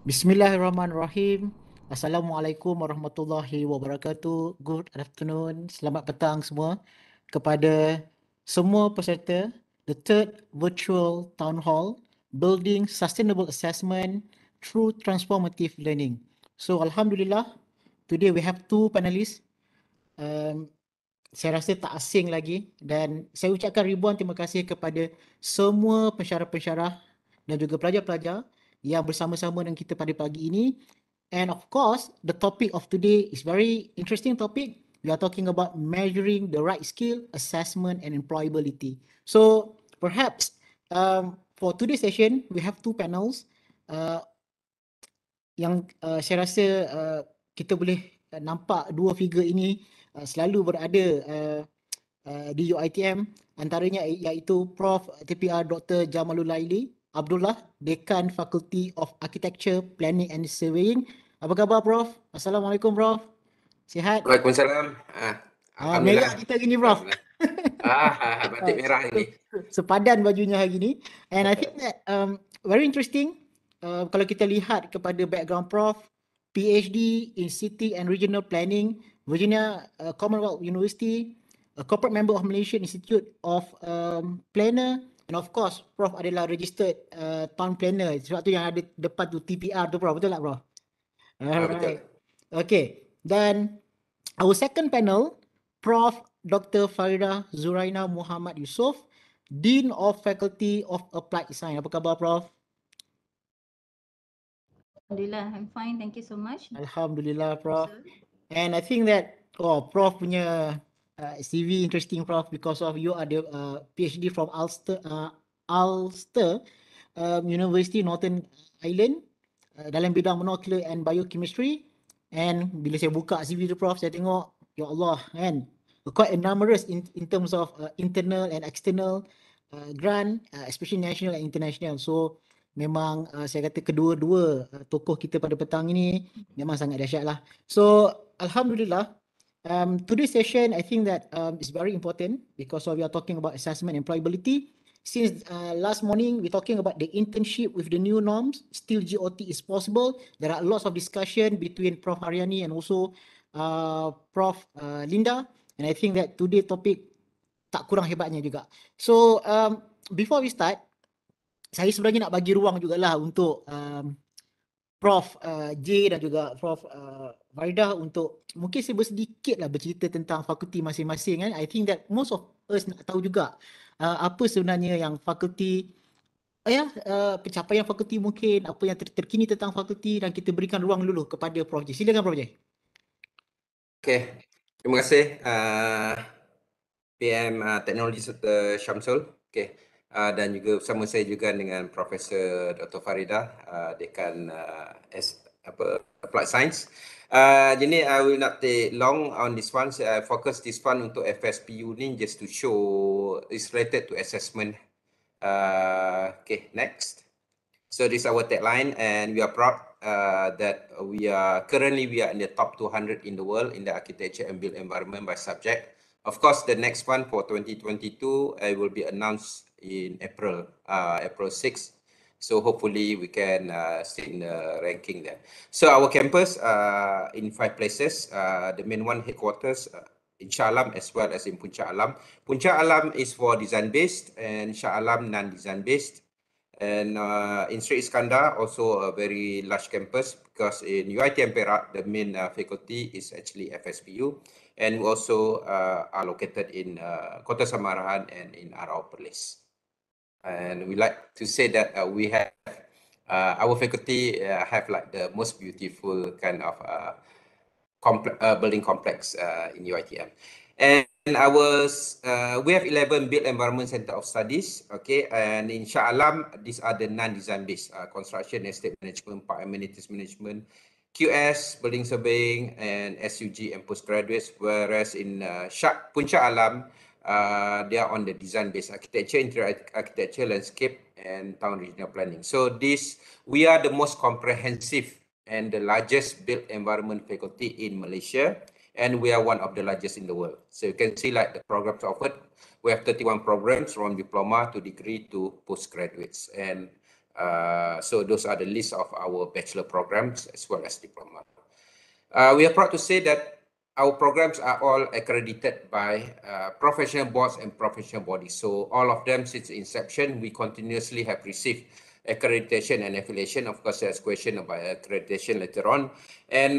Bismillahirrahmanirrahim. Assalamualaikum warahmatullahi wabarakatuh. Good afternoon. Selamat petang semua kepada semua peserta the third virtual town hall Building Sustainable Assessment through Transformative Learning. So Alhamdulillah, today we have two panelists. Saya rasa tak asing lagi dan saya ucapkan ribuan terima kasih kepada semua pensyarah-pensyarah dan juga pelajar-pelajar yang bersama-sama dengan kita pada pagi ini. And of course, the topic of today is very interesting topic. We are talking about measuring the right skill, assessment and employability. So perhaps for today's session, we have two panels yang saya rasa kita boleh nampak dua figure ini selalu berada di UiTM, antaranya iaitu Prof TPR Dr. Jamalunlaili, Abdullah, Dekan Faculty of Architecture, Planning and Surveying. Apa khabar Prof? Assalamualaikum Prof. Sihat? Waalaikumsalam. Alhamdulillah. Merah kita gini Prof. Batik merah ini. Sepadan bajunya hari ini. And I think that very interesting. Kalau kita lihat kepada background Prof, PhD in City and Regional Planning, Virginia Commonwealth University, a corporate member of Malaysian Institute of Planner, and of course Prof adalah registered town planner. Sebab tu yang ada depan tu TPR tu Prof, betul tak Prof? Alright. Okay. Dan our second panel, Prof Dr. Farida Zuraina Muhammad Yusof, Dean of Faculty of Applied Science. Apa khabar Prof? Alhamdulillah, I'm fine. Thank you so much. Alhamdulillah Prof. And I think that Prof punya CV interesting Prof because of you ada PhD from Ulster University Northern Ireland dalam bidang molecular and biochemistry. And bila saya buka CV tu Prof, saya tengok ya Allah kan, quite a numerous in terms of internal and external grant, especially national and international. So memang saya kata kedua-dua tokoh kita pada petang ini memang sangat dahsyat lah. So Alhamdulillah, today's session I think that is very important because we are talking about assessment and employability. Since last morning we're talking about the internship with the new norms, still GOT is possible. There are lots of discussion between Prof Haryani and also Prof Linda, and I think that today topic tak kurang hebatnya juga. So before we start, saya sebenarnya nak bagi ruang jugalah untuk Prof J dan juga Prof Farida untuk mungkin saya bersedikit lah bercerita tentang fakulti masing-masing kan. I think that most of us nak tahu juga apa sebenarnya yang fakulti pencapaian fakulti mungkin, apa yang terkini tentang fakulti, dan kita berikan ruang dulu kepada Prof J. Silakan Prof J. Okay, terima kasih PM Teknologi Syamsul. Okay. Dan juga bersama saya juga dengan Profesor Dr. Farida, Dekan Applied Science. Jadi I will not take long on this one. I focus this one untuk FSPU ni just to show it's related to assessment. Okay, next. So this is our tagline, and we are proud that we are currently in the top 200 in the world in the architecture and built environment by subject. Of course, the next one for 2022 will be announced in April 6. So hopefully we can sit in the ranking there. So our campus in 5 places. The main one headquarters in Shah Alam as well as in Puncak Alam. Puncak Alam is for design based and Shah Alam non-design based. And in Sri Iskandar also a very large campus because in UiTM Perak the main faculty is actually FSPU, and we also are located in Kota Samarahan and in Arau Perlis. And we like to say that we have our faculty have like the most beautiful kind of building complex in UiTM. And we have 11 built environment center of studies. Okay, and in Shah Alam, these are the non-design based construction, estate management, park amenities management, QS, building surveying, and SUG and postgraduates. Whereas in Puncak Alam, they are on the design based architecture, interior architecture, landscape, and town regional planning. So we are the most comprehensive and the largest built environment faculty in Malaysia, and we are one of the largest in the world. So you can see like the programs offered. We have 31 programs from diploma to degree to postgraduates, and So those are the list of our bachelor programs as well as diploma. We are proud to say that our programs are all accredited by professional boards and professional bodies. So all of them since inception, we continuously have received accreditation and affiliation. Of course, there's question about accreditation later on. And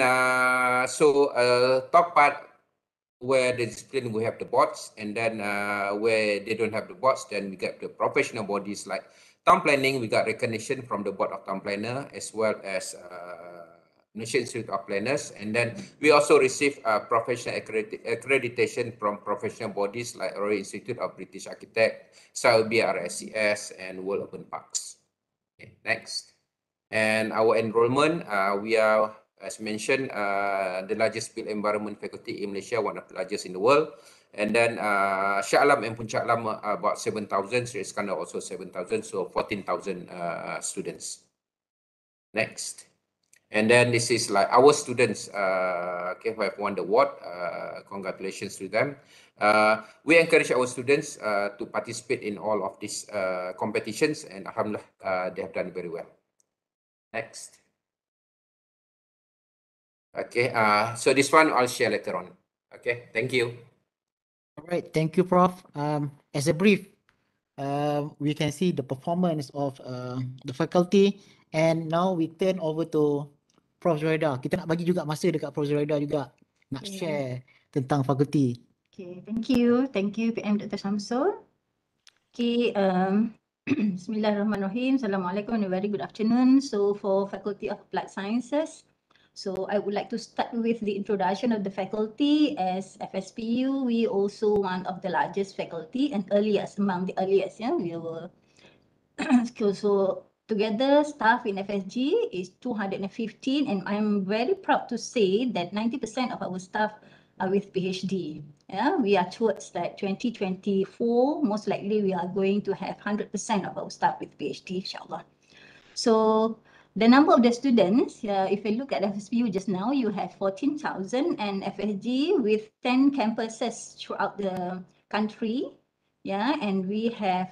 top part where the discipline we have the boards, and then where they don't have the boards, then we get the professional bodies like town planning. We got recognition from the Board of Town Planner as well as National Institute of Planners, and then we also receive professional accreditation from professional bodies like Royal Institute of British Architects, Saudi RSCS, and World Urban Parks. Okay, next. And our enrollment, we are, as mentioned, the largest built environment faculty in Malaysia, one of the largest in the world. And then Shah Alam and Puncak Alam about 7,000, Sri Iskandar also 7,000, so 14,000 students. Next. And then this is like our students okay, who have won the award. Congratulations to them. We encourage our students to participate in all of these competitions, and alhamdulillah, they have done very well. Next. Okay, so this one I'll share later on. Okay, thank you. All right, thank you, Prof. As a brief, we can see the performance of the faculty, and now we turn over to Prof Zuraina. Kita nak bagi juga masa dekat Prof Zuraina juga nak share tentang fakulti. Okay, thank you PM Dr. Syamsul. Okay, Bismillahirrahmanirrahim. Assalamualaikum and a very good afternoon. So for Faculty of Applied Sciences, so I would like to start with the introduction of the faculty. As FSPU, we also one of the largest faculty and earliest among the earliest. Yeah, we were so together staff in FSG is 215, and I'm very proud to say that 90% of our staff are with PhD. Yeah, we are towards that 2024. Most likely we are going to have 100% of our staff with PhD, inshallah. So the number of the students, if you look at FSPU just now, you have 14,000, and FSG with 10 campuses throughout the country. Yeah, and we have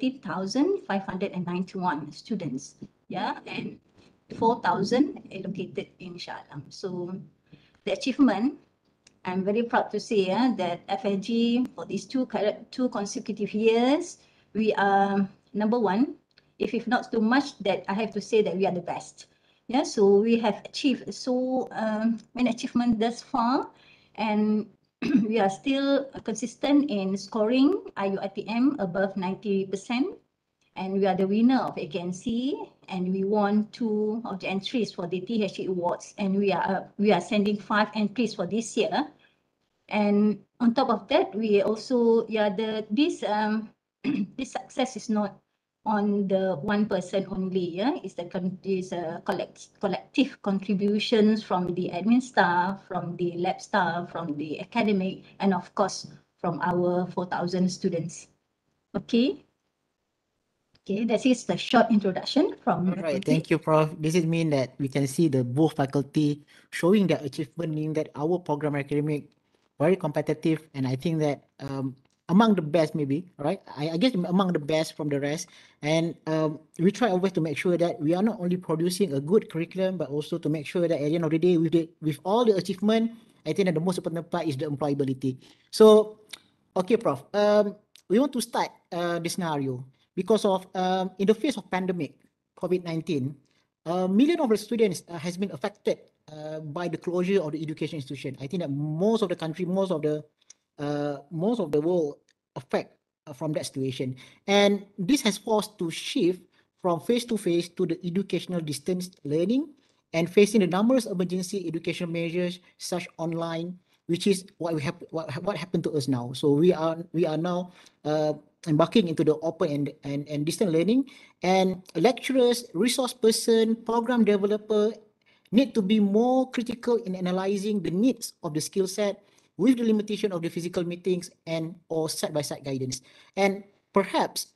30,591 students. Yeah, and 4,000 allocated in Shah Alam. So the achievement, I'm very proud to say that FSG for these two consecutive years, we are number one. If not too much, that I have to say that we are the best. Yeah, so we have achieved so many achievements thus far, and we are still consistent in scoring IUITM above 90%, and we are the winner of AKNC, and we won 2 of the entries for the THE awards, and we are sending 5 entries for this year. And on top of that, we also this success is not on the one person only. Yeah, it's collective contributions from the admin staff, from the lab staff, from the academic, and of course from our 4,000 students. Okay. Okay, that is the short introduction from. All right, thank you, Prof. This is mean that we can see the both faculty showing their achievement, meaning that our program academic very competitive, and I think that among the best maybe, right? I guess among the best from the rest, and we try always to make sure that we are not only producing a good curriculum, but also to make sure that at the end of the day, with all the achievement, I think that the most important part is the employability. So, okay, Prof. We want to start the scenario because of in the face of pandemic, COVID-19, million of the students has been affected by the closure of the education institution. I think that most of the country, most of the world affect from that situation, and this has forced to shift from face-to-face to the educational distance learning, and facing the numerous emergency educational measures such online, which is what happened to us now. So we are now embarking into the open and distant learning, and lecturers, resource person, program developer need to be more critical in analyzing the needs of the skill set with the limitation of the physical meetings and or side-by-side guidance. And perhaps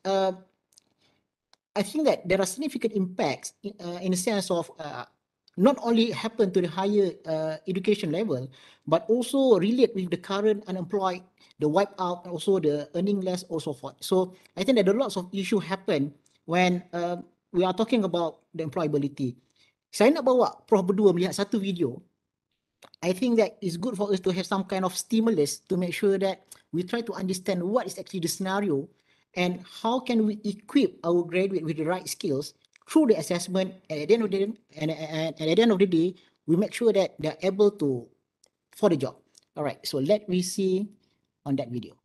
I think that there are significant impacts in the sense of not only happen to the higher education level, but also relate with the current unemployed, the wipeout, and also the earning less, or so forth. So I think that a lots of issues happen when we are talking about the employability. Saya nak bawa Prof berdua melihat satu video. I think that it's good for us to have some kind of stimulus to make sure that we try to understand what is actually the scenario and how can we equip our graduate with the right skills through the assessment. And at the end of the day, and at the end of the day, we make sure that they're able to for the job. All right, so let me see on that video.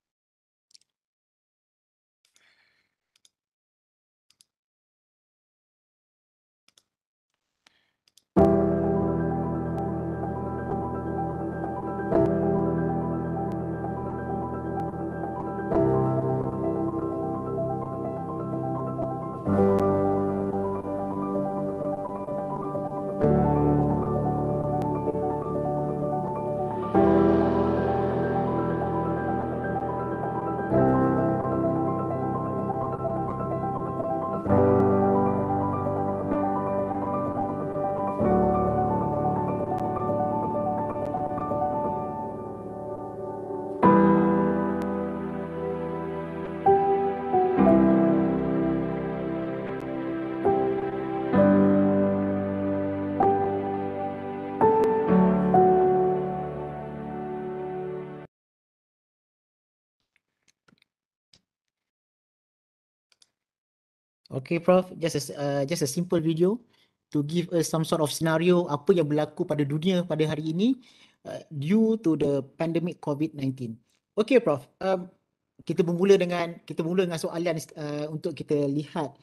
Okay, Prof, just a simple video to give us some sort of scenario apa yang berlaku pada dunia pada hari ini due to the pandemic COVID-19. Okay, Prof. Kita bermula dengan soalan untuk kita lihat.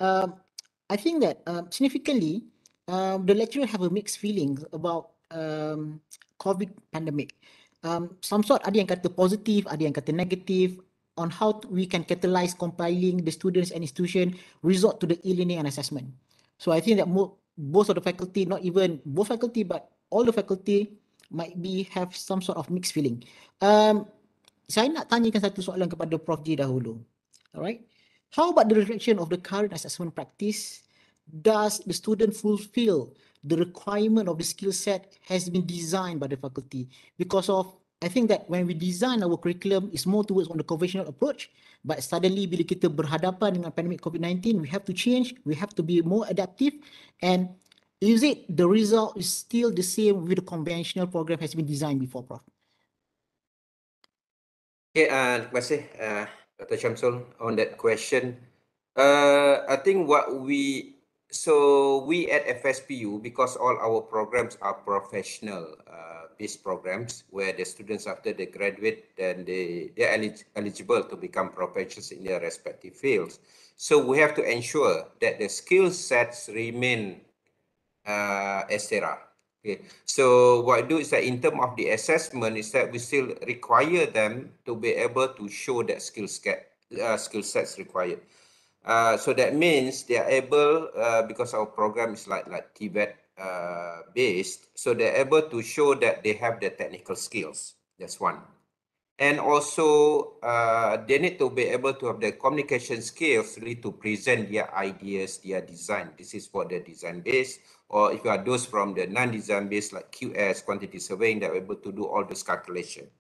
I think that significantly the lecturer have a mixed feelings about COVID pandemic. Some sort ada yang kata positif, ada yang kata negatif on how we can catalyze compiling the students and institution resort to the e-learning and assessment. So I think that both of the faculty, not even both faculty, but all the faculty might be have some sort of mixed feeling. Saya nak tanyakan satu soalan kepada Prof J dahulu. Alright. How about the reflection of the current assessment practice? Does the student fulfill the requirement of the skill set has been designed by the faculty? Because of, I think that when we design our curriculum, it's more towards on the conventional approach. But suddenly bila kita berhadapan dengan pandemic COVID-19, we have to change, we have to be more adaptive. And is it the result is still the same with the conventional program has been designed before, Prof? Okay, terima kasih Dr. Syamsul on that question. I think we at FSPU, because all our programs are professional based programs where the students after they graduate, then they're eligible to become professionals in their respective fields. So we have to ensure that the skill sets remain as they are. Okay, so what I do is that in terms of the assessment is that we still require them to be able to show that skill sets required. So that means they are able, because our program is like TVET based, so they're able to show that they have the technical skills. That's one. And also, they need to be able to have the communication skills really to present their ideas, their design. This is for the design base. Or if you are those from the non-design base like QS, quantity surveying, they're able to do all this calculation.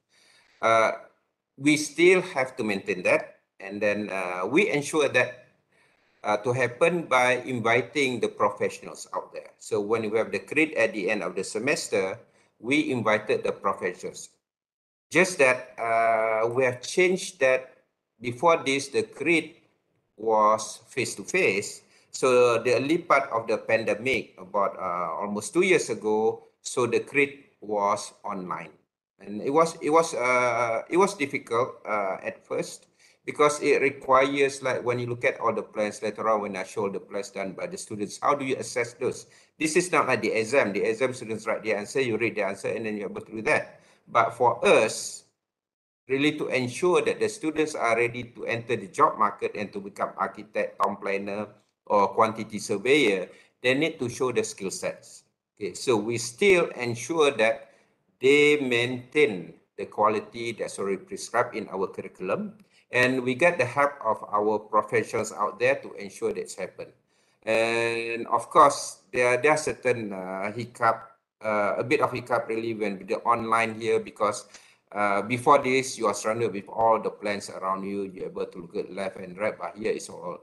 We still have to maintain that. And then we ensure that to happen by inviting the professionals out there. So when we have the credit at the end of the semester, we invited the professionals. Just that we have changed that. Before this, the credit was face-to-face. So the early part of the pandemic, about almost 2 years ago, so the credit was online, and it was difficult at first, because it requires, like when you look at all the plans later on, when I show the plans done by the students, how do you assess those? This is not like the exam. The exam, students write the answer, you read the answer, and then you're able to do that. But for us, really to ensure that the students are ready to enter the job market and to become architect, town planner, or quantity surveyor, they need to show the skill sets. Okay, so we still ensure that they maintain the quality that's already prescribed in our curriculum, and we get the help of our professionals out there to ensure that's happened. And of course, there are certain hiccup, a bit of hiccup really when the online here, because before this, you are surrounded with all the plans around you. You're able to look at left and right, but here it's all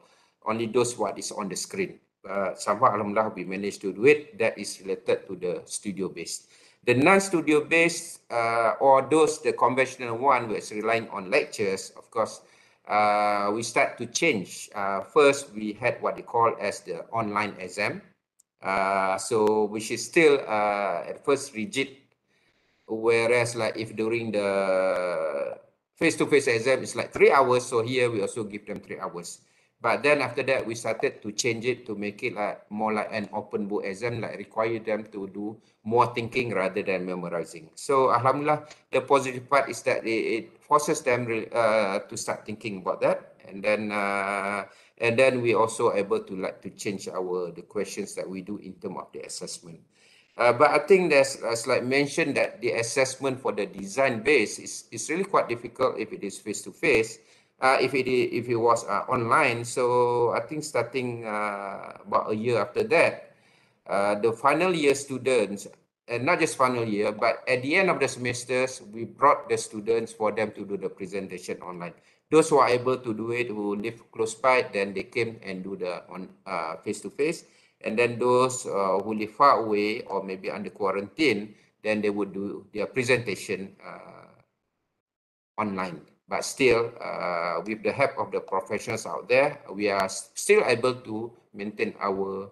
only those what is on the screen. Somehow, alhamdulillah, we managed to do it. That is related to the studio-based. The non-studio-based or those, the conventional one, which is relying on lectures, of course, we start to change. First, we had what they call as the online exam. So which is still at first rigid, whereas like if during the face-to-face exam it's like 3 hours, so here we also give them 3 hours. But then after that we started to change it to make it like more like an open book exam, like require them to do more thinking rather than memorizing. So alhamdulillah, the positive part is that it forces them to start thinking about that, and then we also able to like to change the questions that we do in terms of the assessment. But I think there's, as like mentioned, that the assessment for the design base is really quite difficult if it is face to face. If it was online, so I think starting about a year after that, the final year students, and not just final year, but at the end of the semesters, we brought the students for them to do the presentation online. Those who are able to do it, who live close by, then they came and do the face to face. And then those who live far away or maybe under quarantine, then they would do their presentation online. But still, with the help of the professionals out there, we are still able to maintain our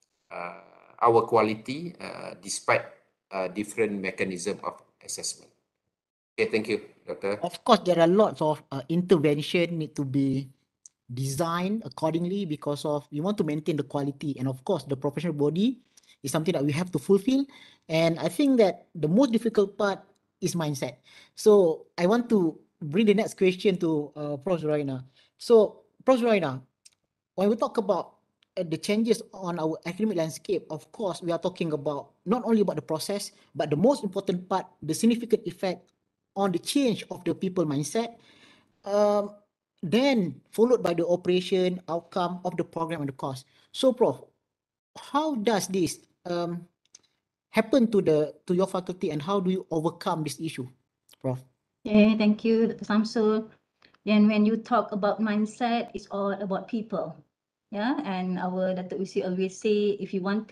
quality despite different mechanism of assessment. Okay, thank you, Doctor. Of course, there are lots of intervention need to be designed accordingly because of we want to maintain the quality, and of course the professional body is something that we have to fulfill. And I think that the most difficult part is mindset. So I want to bring the next question to Prof. Zuraina. So Prof. Zuraina, when we talk about the changes on our academic landscape, of course we are talking about not only about the process, but the most important part, the significant effect on the change of the people mindset, then followed by the operation outcome of the program and the course. So Prof, how does this happen to your faculty, and how do you overcome this issue, Prof? Okay, thank you, Dr. Syamsul. Then when you talk about mindset, it's all about people. Yeah, and our Dr. Usi always say, if you want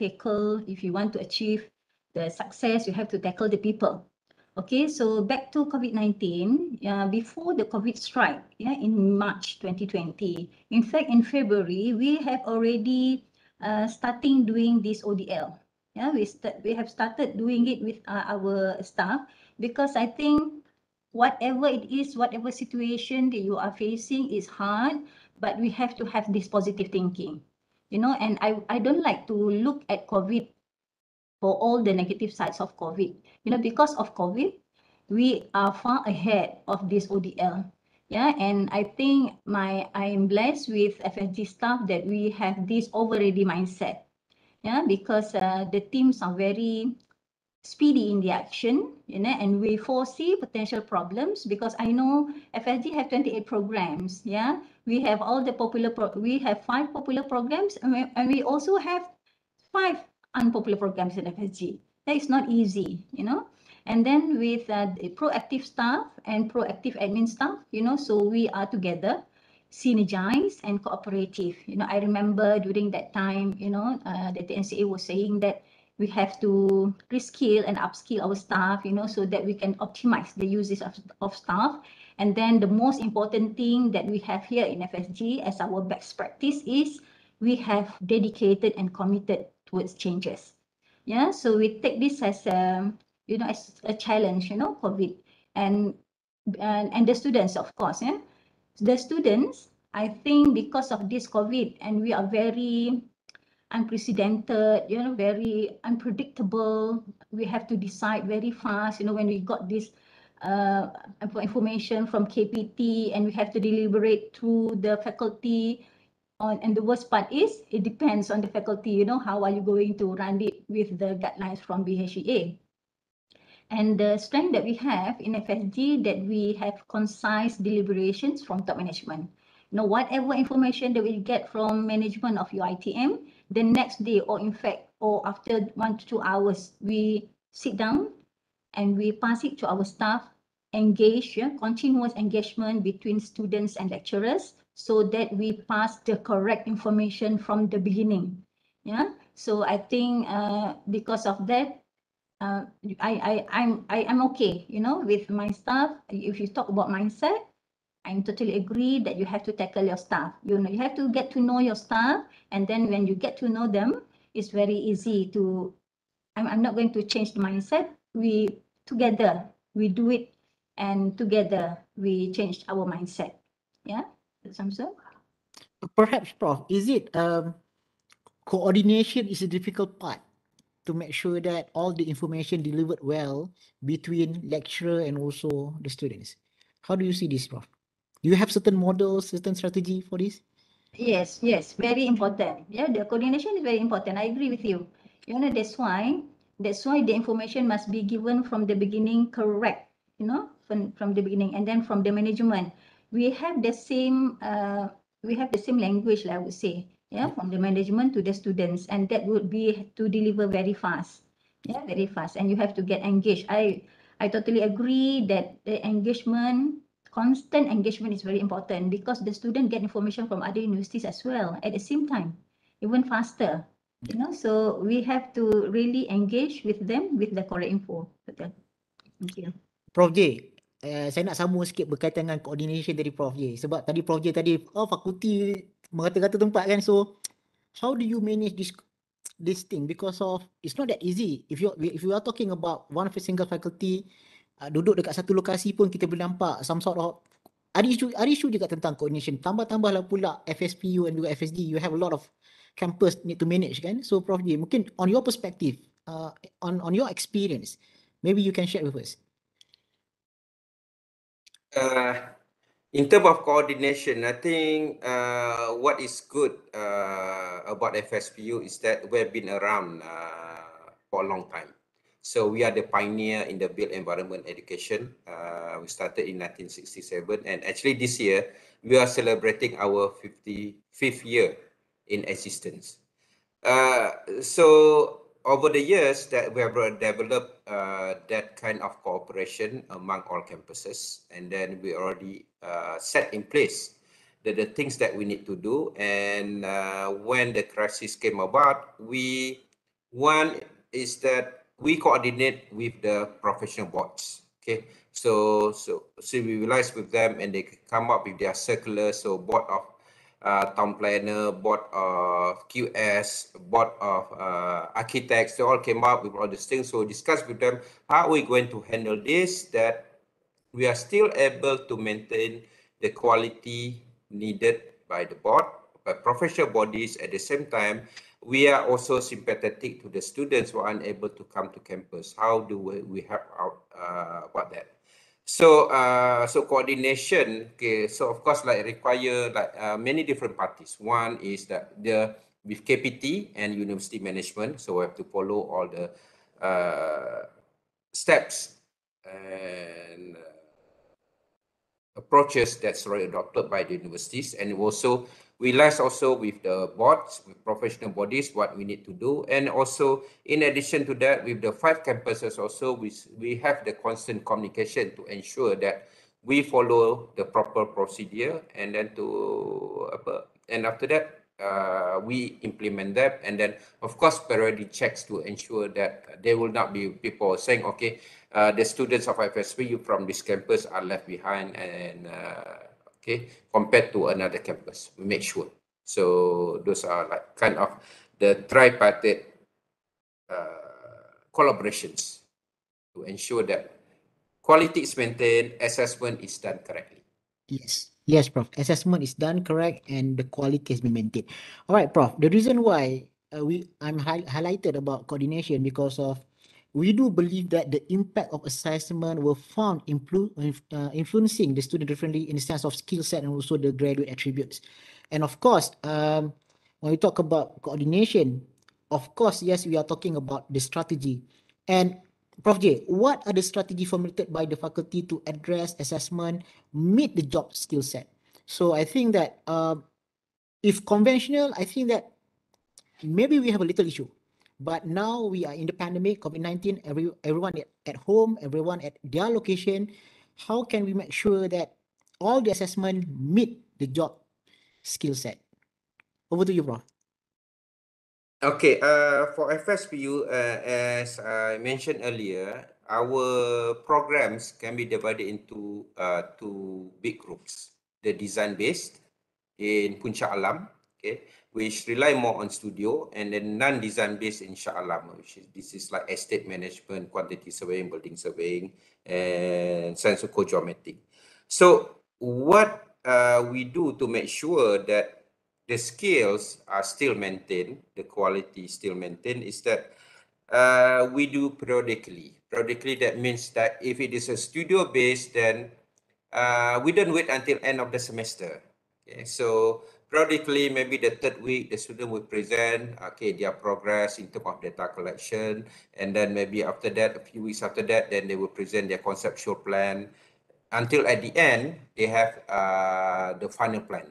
to achieve the success, you have to tackle the people. Okay, so back to COVID-19, before the COVID strike, in March 2020, in fact, in February, we have already starting doing this ODL. Yeah, we have started doing it with our staff, because I think whatever it is, whatever situation that you are facing is hard, but we have to have this positive thinking, and I don't like to look at COVID for all the negative sides of COVID. Because of COVID, we are far ahead of this ODL. Yeah, and I think I am blessed with FSG staff that we have this already mindset. Yeah, because the teams are very speedy in the action, and we foresee potential problems, because I know FSG have 28 programs. Yeah, we have all the we have 5 popular programs, and we also have 5 unpopular programs in FSG. That is not easy, And then with the proactive staff and proactive admin staff, so we are together, synergized and cooperative. I remember during that time, that the NCA was saying that we have to reskill and upskill our staff, so that we can optimize the uses of staff. And then the most important thing that we have here in FSG as our best practice is we have dedicated and committed towards changes. Yeah, so we take this as as a challenge, COVID, and the students, of course. Yeah, the students, I think, because of this COVID, and we are very unprecedented, very unpredictable. We have to decide very fast, when we got this information from KPT, and we have to deliberate through the faculty. And the worst part is, it depends on the faculty, how are you going to run it with the guidelines from BHEA. And the strength that we have in FSG, that we have concise deliberations from top management. Whatever information that we get from management of your ITM, the next day, or in fact, or after 1 to 2 hours, we sit down and we pass it to our staff, continuous engagement between students and lecturers, so that we pass the correct information from the beginning. Yeah. So I think because of that, I'm okay, you know, with my staff. If you talk about mindset, I totally agree that you have to tackle your staff. You know, you have to get to know your staff, and then when you get to know them, it's very easy to. I'm not going to change the mindset. We together we do it, and together we change our mindset. Yeah, Syamsul? Perhaps, Prof, is it coordination is a difficult part to make sure that all the information delivered well between lecturer and also the students? How do you see this, Prof? Do you have certain models, certain strategy for this? Yes, yes, very important. Yeah, the coordination is very important. I agree with you. You know, that's why the information must be given from the beginning correct, you know, from the beginning, and then from the management. We have the same language, I would say, yeah, from the management to the students, and that would be to deliver very fast. Yeah, very fast. And you have to get engaged. I totally agree that the constant engagement is very important, because the student get information from other universities as well at the same time, even faster. You know, so we have to really engage with them with the correct info. Betul. Thank you. Prof J, saya nak sambung sikit berkaitan dengan coordination dari Prof J. Sebab tadi Prof J tadi, fakulti merata-rata tempat kan. So, how do you manage this thing? Because of, it's not that easy. If you are talking about one single faculty, duduk dekat satu lokasi pun kita boleh nampak some sort of, ada isu juga tentang coordination. Tambah-tambahlah pula FSPU and juga FSD, you have a lot of campus need to manage kan. So Prof J, mungkin on your perspective, on your experience, maybe you can share with us. In terms of coordination, I think what is good about FSPU is that we've been around for a long time. So we are the pioneer in the built environment education. We started in 1967, and actually this year we are celebrating our 55th year in existence. So over the years that we have developed that kind of cooperation among all campuses, and then we already set in place the things that we need to do. And when the crisis came about, one is that we coordinate with the professional boards. Okay, so we realize with them, and they come up with their circular. So board of town planner, board of QS, board of architects, they all came up with all these things. So discuss with them, how are we going to handle this, that we are still able to maintain the quality needed by the board, by professional bodies. At the same time, we are also sympathetic to the students who are unable to come to campus. How do we help out about that? So, coordination. Okay, so of course, like require like many different parties. One is that with KPT and university management. So we have to follow all the steps and approaches that's already adopted by the universities, and also we liaise also with the boards, with professional bodies, what we need to do. And also, in addition to that, with the 5 campuses also, we have the constant communication to ensure that we follow the proper procedure, and then and after that, we implement that. And then, of course, periodic checks to ensure that there will not be people saying, okay, the students of FSPU from this campus are left behind, and okay, compared to another campus, we make sure. So those are like kind of the tripartite collaborations to ensure that quality is maintained, assessment is done correctly. Yes, Prof. Assessment is done correct and the quality has been maintained. All right, Prof. The reason why I'm highlighted about coordination, because of we do believe that the impact of assessment will found influencing the student differently in the sense of skill set and also the graduate attributes. And of course, when we talk about coordination, of course, yes, we are talking about the strategy. And Prof J, what are the strategy formulated by the faculty to address assessment, meet the job skill set? So I think that if conventional, I think that maybe we have a little issue. But now we are in the pandemic, COVID-19, everyone at home, everyone at their location. How can we make sure that all the assessment meet the job skill set. Over to you, Prof. Okay, for FSPU, as I mentioned earlier, our programs can be divided into two big groups. The design-based in Puncak Alam, okay, which rely more on studio, and then non-design-based in Shah Alam, this is like estate management, quantity surveying, building surveying, and science of geometry. So what we do to make sure that the skills are still maintained, the quality still maintained, is that we do periodically. Periodically, that means that if it is a studio based, then we don't wait until end of the semester. Okay, so periodically, maybe the third week, the student will present their progress in terms of data collection, and then maybe after that, a few weeks after that, then they will present their conceptual plan. Until at the end, they have the final plan.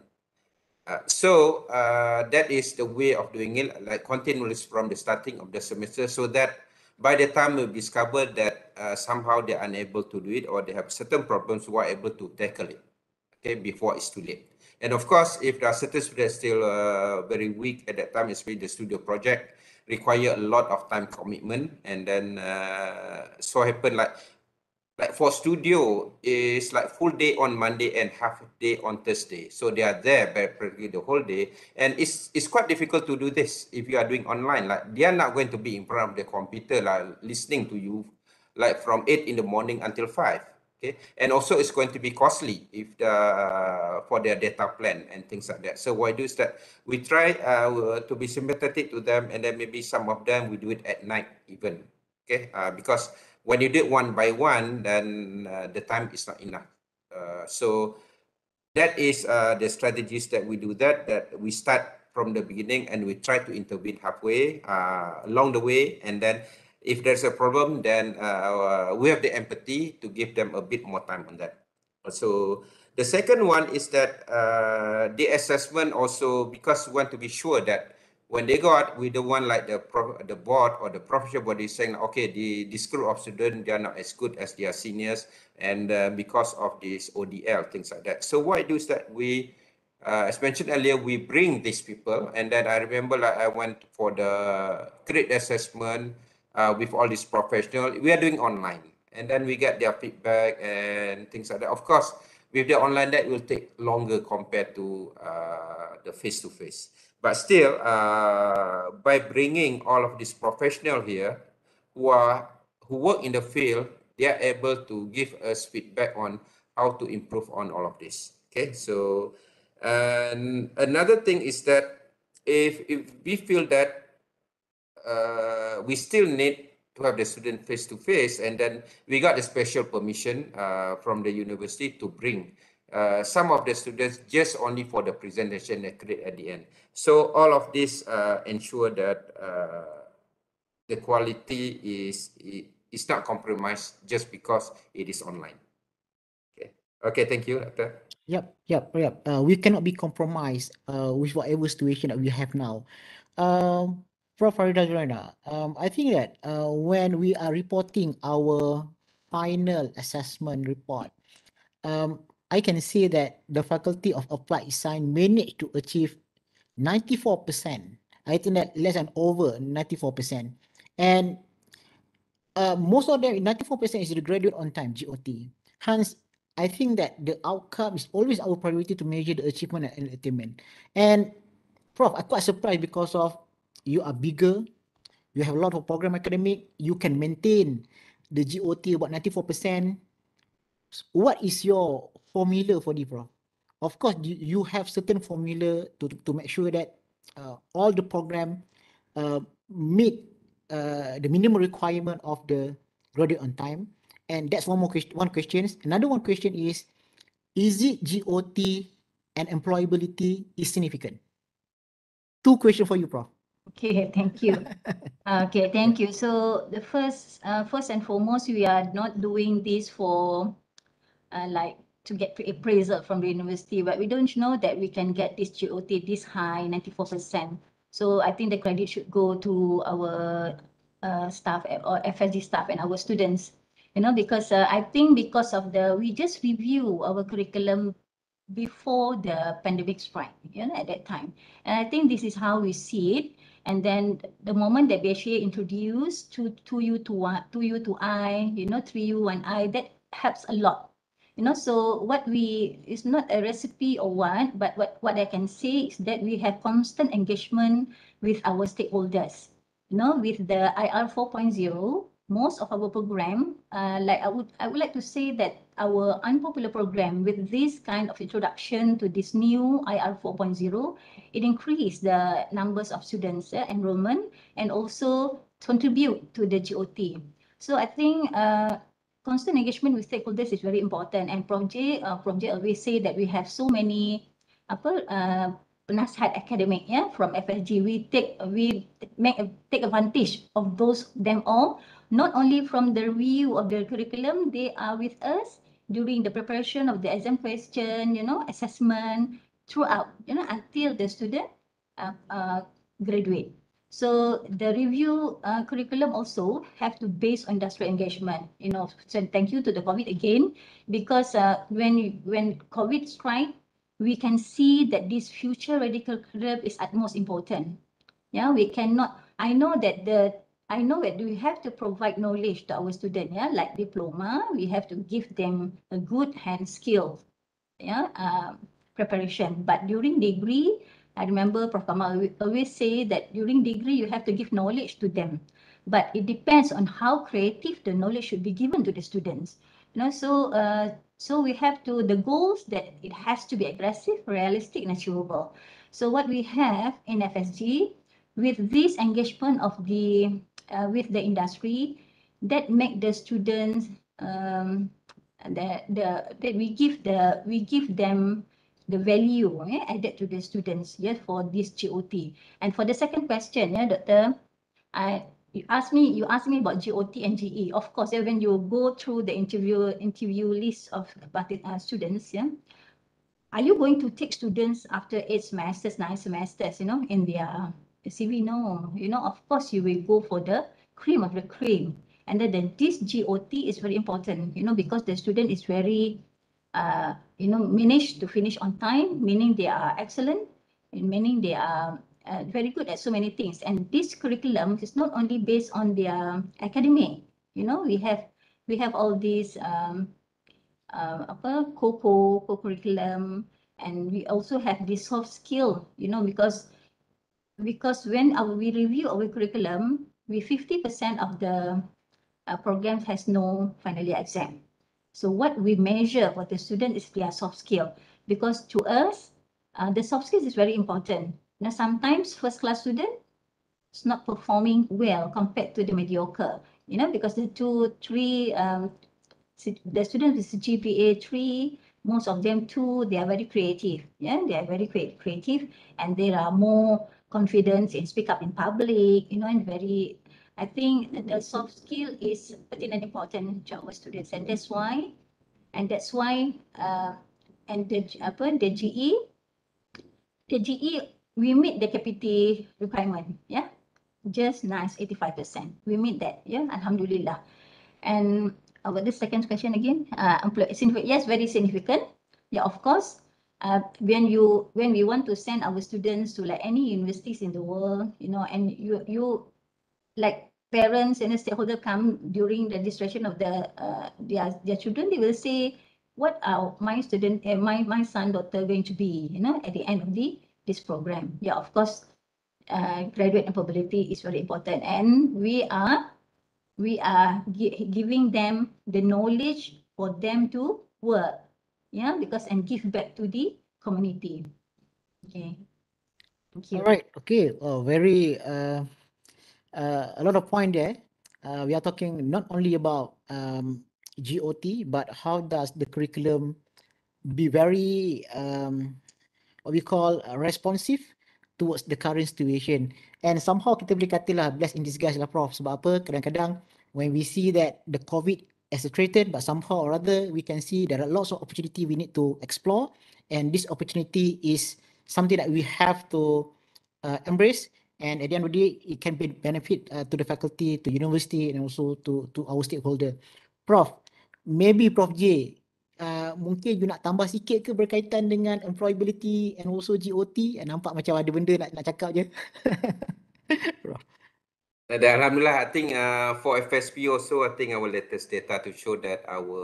So that is the way of doing it, like continuously from the starting of the semester, so that by the time we discover that somehow they are unable to do it or they have certain problems, we are able to tackle it, okay, before it's too late. And of course, if there are certain students still very weak at that time, especially the studio project require a lot of time commitment, and then so happen like for studio is like full day on Monday and half day on Thursday. So they are there practically the whole day. And it's quite difficult to do this if you are doing online. Like they are not going to be in front of the computer like listening to you like from 8 in the morning until 5. Okay. And also it's going to be costly if for their data plan and things like that. So what I do is that we try to be sympathetic to them, and then maybe some of them we do it at night even. Okay. Because when you do it one by one, then the time is not enough. So that is the strategies that we do, that we start from the beginning and we try to intervene halfway along the way. And then if there's a problem, then we have the empathy to give them a bit more time on that. So the second one is that the assessment also, because we want to be sure that when they go out, we don't want like the board or the professional body saying, okay, this group of students, they are not as good as their seniors, and because of this ODL, things like that. So what I do is that we, as mentioned earlier, we bring these people, and then I remember like I went for the grade assessment with all these professionals. We are doing online, and then we get their feedback and things like that. Of course, with the online, that will take longer compared to the face-to-face. But still, by bringing all of these professionals here who work in the field, they are able to give us feedback on how to improve on all of this. Okay, so and another thing is that if we feel that we still need to have the student face to face, and then we got the special permission from the university to bring some of the students just only for the presentation at the end. So all of this ensure that the quality is not compromised just because it is online. Okay, thank you, Doctor. Yep. We cannot be compromised with whatever situation that we have now. Prof. Farida, Zuraina, I think that when we are reporting our final assessment report, I can say that the Faculty of Applied Science managed to achieve 94%. I think that less than over 94%. And most of them, 94% is the graduate on time, GOT. Hence, I think that the outcome is always our priority to measure the achievement and attainment. And Prof, I'm quite surprised because of you are bigger, you have a lot of program academic, you can maintain the GOT about 94%. What is your formula for this, Prof? Of course, you have certain formula to make sure that all the program meet the minimum requirement of the graduate on time. And that's one question. Another one question is it GOT and employability is significant? Two questions for you, Prof. Okay, thank you. Okay, thank you. So the first and foremost, we are not doing this for like to get appraisal from the university, but we don't know that we can get this GOT this high, 94%. So I think the credit should go to our staff or FSG staff and our students, because I think because of we just review our curriculum before the pandemic strike, at that time. And I think this is how we see it. And then the moment that BHA introduced 2U to I, 3U, 1I, that helps a lot. So it's not a recipe or what, but what I can say is that we have constant engagement with our stakeholders. With the IR 4.0, most of our program, like I would like to say that our unpopular program with this kind of introduction to this new IR 4.0, it increased the numbers of students enrollment and also contribute to the GOT. So I think constant engagement with stakeholders is very important. And Prof J always say that we have so many penasihat academic from FSG. We take advantage of them all, not only from the review of the curriculum, they are with us during the preparation of the exam question, assessment throughout, until the student graduate. So the review curriculum also have to base on industrial engagement. So thank you to the COVID again, because when COVID strike, we can see that this future ready curriculum is at most important. Yeah, we cannot. I know that we have to provide knowledge to our students. Yeah, like diploma, we have to give them a good hand skill. Yeah, preparation. But during degree, I remember Prof Kamal always say that during degree you have to give knowledge to them, but it depends on how creative the knowledge should be given to the students. So we have to, the goals that it has to be aggressive, realistic, and achievable. So what we have in FSG, with this engagement of with the industry, that make the students that we give them the value added to the students for this GOT. And for the second question, Doctor, you asked me about GOT and GE. Of course, when you go through the interview list of students, are you going to take students after 8 semesters, 9 semesters, in their CV? No, of course you will go for the cream of the cream. And then this GOT is very important, because the student is very, managed to finish on time, meaning they are excellent, and meaning they are very good at so many things. And this curriculum is not only based on their academic, we have all these co-curriculum, and we also have this soft skill, because when we review our curriculum, 50% of the programs has no final year exam. So what we measure for the student is their soft skill, because to us, the soft skills is very important. Now, sometimes first class student is not performing well compared to the mediocre, because the 2, 3, the students with GPA 3, most of them 2, they are very creative. Yeah, they are very creative, and they are more confident in speak up in public, and very, I think the soft skill is pertinent important to our students, and that's why and the GE, we meet the KPT requirement, just nice, 85%. We meet that, Alhamdulillah. And about the second question again, yes, very significant. Yeah, of course. When we want to send our students to like any universities in the world, and you like parents and the stakeholder come during the registration of their children, they will say, what are my student, my son, daughter going to be, at the end of this program. Yeah, of course, graduate employability is very important, and we are giving them the knowledge for them to work, and give back to the community. Okay, thank you. All right. Okay. Very a lot of point there. We are talking not only about GOT, but how does the curriculum be very what we call responsive towards the current situation. And somehow kita boleh katalah blessed in disguise lah Prof. Sebab apa? Kadang-kadang when we see that the COVID as a threatened, but somehow or other we can see there are lots of opportunity we need to explore, and this opportunity is something that we have to embrace. And at the end of the day, it can be benefit to the faculty, to university, and also to our stakeholder. Prof, maybe Prof J, mungkin you nak tambah sikit ke berkaitan dengan employability and also GOT? Nampak macam ada benda nak cakap je. Prof. Alhamdulillah, I think for FSP also, I think our latest data to show that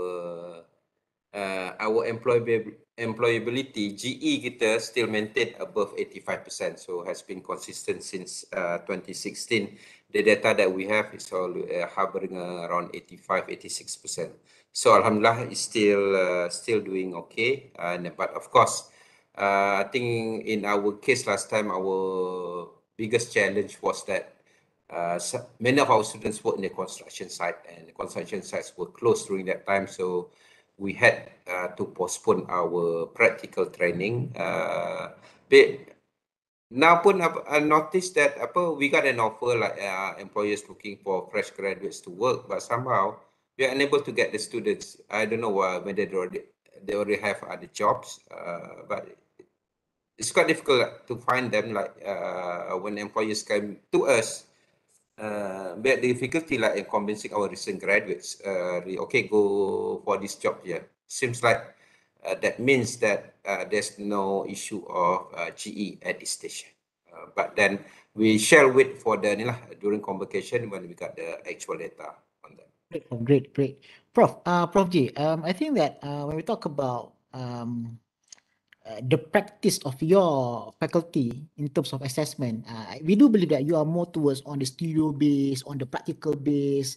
our employability GE kita still maintain above 85%, so has been consistent since 2016. The data that we have is all hovering around 85-86%. So alhamdulillah, it's still doing okay. But of course, I think in our case last time, our biggest challenge was that many of our students work in the construction site, and the construction sites were closed during that time. So we had to postpone our practical training. But now pun I noticed that we got an offer like employers looking for fresh graduates to work, but somehow we are unable to get the students. I don't know whether they already have other jobs, but it's quite difficult to find them. Like when employers come to us, we had difficulty like in convincing our recent graduates, okay, go for this job here. Seems like that means that there's no issue of GE at this station. But then we shall wait for the during convocation when we got the actual data on that. Great. Prof J, I think that when we talk about the practice of your faculty in terms of assessment, we do believe that you are more towards on the studio base, on the practical base,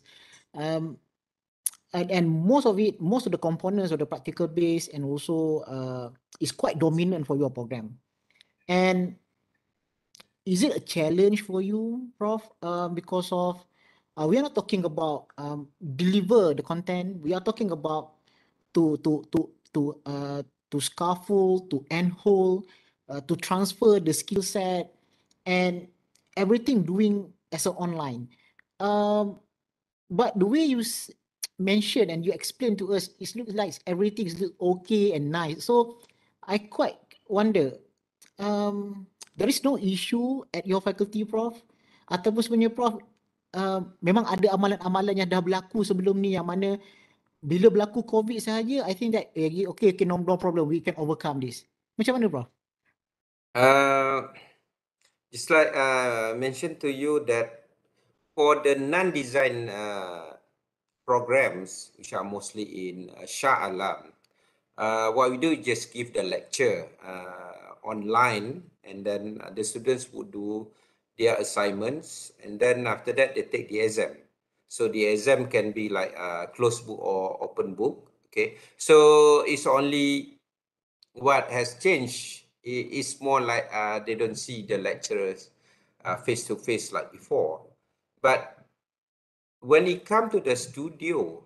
and most of the components of the practical base and also is quite dominant for your program. And is it a challenge for you, Prof? Because of we are not talking about deliver the content. We are talking about to scaffold, to handhold, to transfer the skill set, and everything doing as an online. But the way you mentioned and you explained to us, it looks like everything is okay and nice. So I quite wonder, there is no issue at your faculty, Prof? Ataupun sebenarnya Prof, memang ada amalan-amalan yang dah berlaku sebelum ni yang mana bila berlaku COVID sahaja, I think that okay, no problem, we can overcome this. Macam mana, Prof? Just like mentioned to you that for the non-design programs, which are mostly in Shah Alam, what we do is just give the lecture online, and then the students would do their assignments, and then after that they take the exam. So the exam can be like closed book or open book. Okay, so it's only what has changed is more like they don't see the lecturers face to face like before. But when it comes to the studio,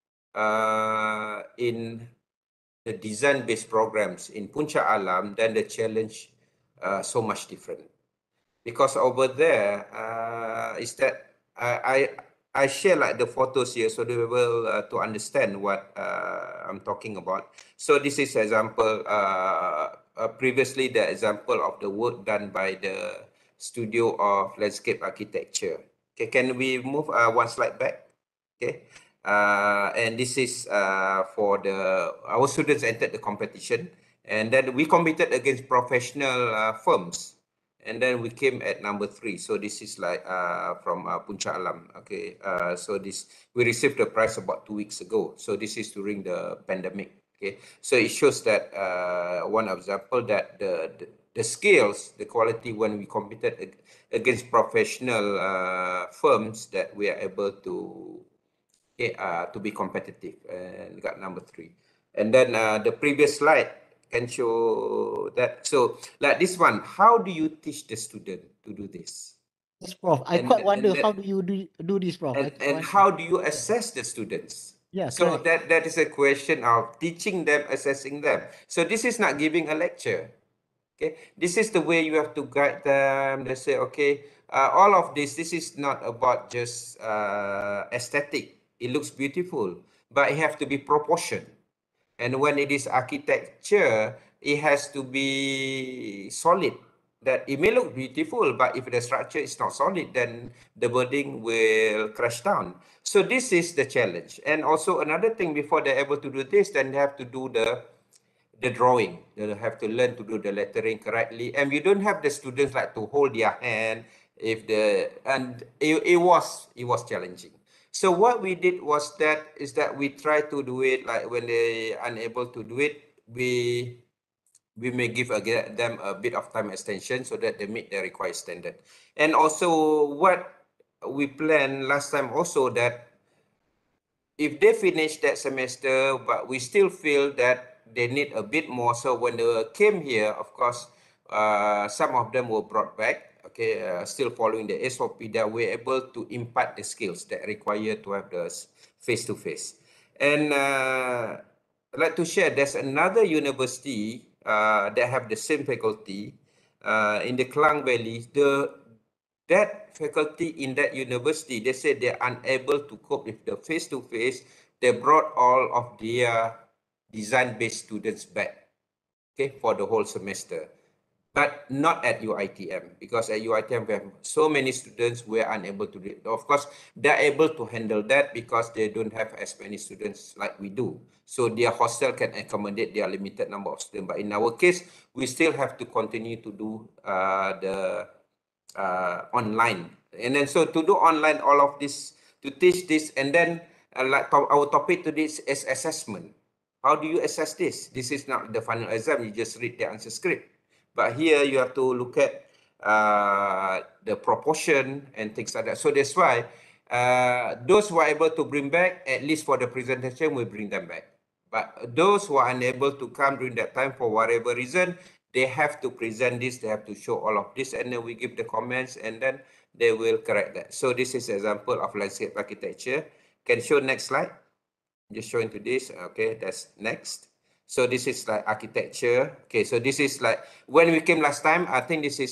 in the design-based programs in Puncak Alam, then the challenge so much different. Because over there is that I share like the photos here so they will to understand what I'm talking about. So this is example, previously the example of the work done by the Studio of Landscape Architecture. Okay, can we move one slide back? Okay. And this is for our students entered the competition, and then we competed against professional firms, and then we came at number 3. So this is like from Puncak Alam. Okay, so we received the prize about 2 weeks ago. So this is during the pandemic. Okay, so it shows that one example that the skills, the quality when we competed against professional firms, that we are able to be competitive and got number 3. And then the previous slide can show that. So like this one, how do you teach the student to do this? Yes, Prof. I quite wonder how do you do this, Prof? And how do you assess the students? Yeah, so correct. that is a question of teaching them, assessing them. So this is not giving a lecture. Okay, this is the way you have to guide them. They say, okay, all of this is not about just aesthetic. It looks beautiful, but it has to be proportion. And when it is architecture, it has to be solid. that it may look beautiful, but if the structure is not solid, then the building will crash down. So this is the challenge. And also another thing, before they're able to do this, then they have to do the drawing. They have to learn to do the lettering correctly. And we don't have the students like to hold their hand and it was challenging. So what we did was that we try to do it like when they unable to do it, we may give them a bit of time extension so that they meet the required standard. And also what we planned last time also, that if they finish that semester, but we still feel that they need a bit more. So when they came here, of course, some of them were brought back, okay, still following the SOP, that we're able to impart the skills that require to have the face-to-face. And I'd like to share, there's another university that have the same faculty in the Klang Valley. That faculty in that university, they said they're unable to cope with the face-to-face. They brought all of their design-based students back, okay, for the whole semester. But not at UiTM, because at UiTM we have so many students who are unable to do it. Of course, they're able to handle that because they don't have as many students like we do. So their hostel can accommodate their limited number of students. But in our case, we still have to continue to do the online. And then so to do online all of this, to teach this, and then like our topic to this is assessment. How do you assess this? This is not the final exam, you just read the answer script. But here you have to look at the proportion and things like that. So that's why those who are able to bring back, at least for the presentation, we bring them back. But those who are unable to come during that time for whatever reason, they have to present this, they have to show all of this, and then we give the comments, and then they will correct that. So this is an example of landscape architecture. Can show next slide. Just showing to this. Okay, that's next. So this is like architecture. Okay, so this is like when we came last time. I think this is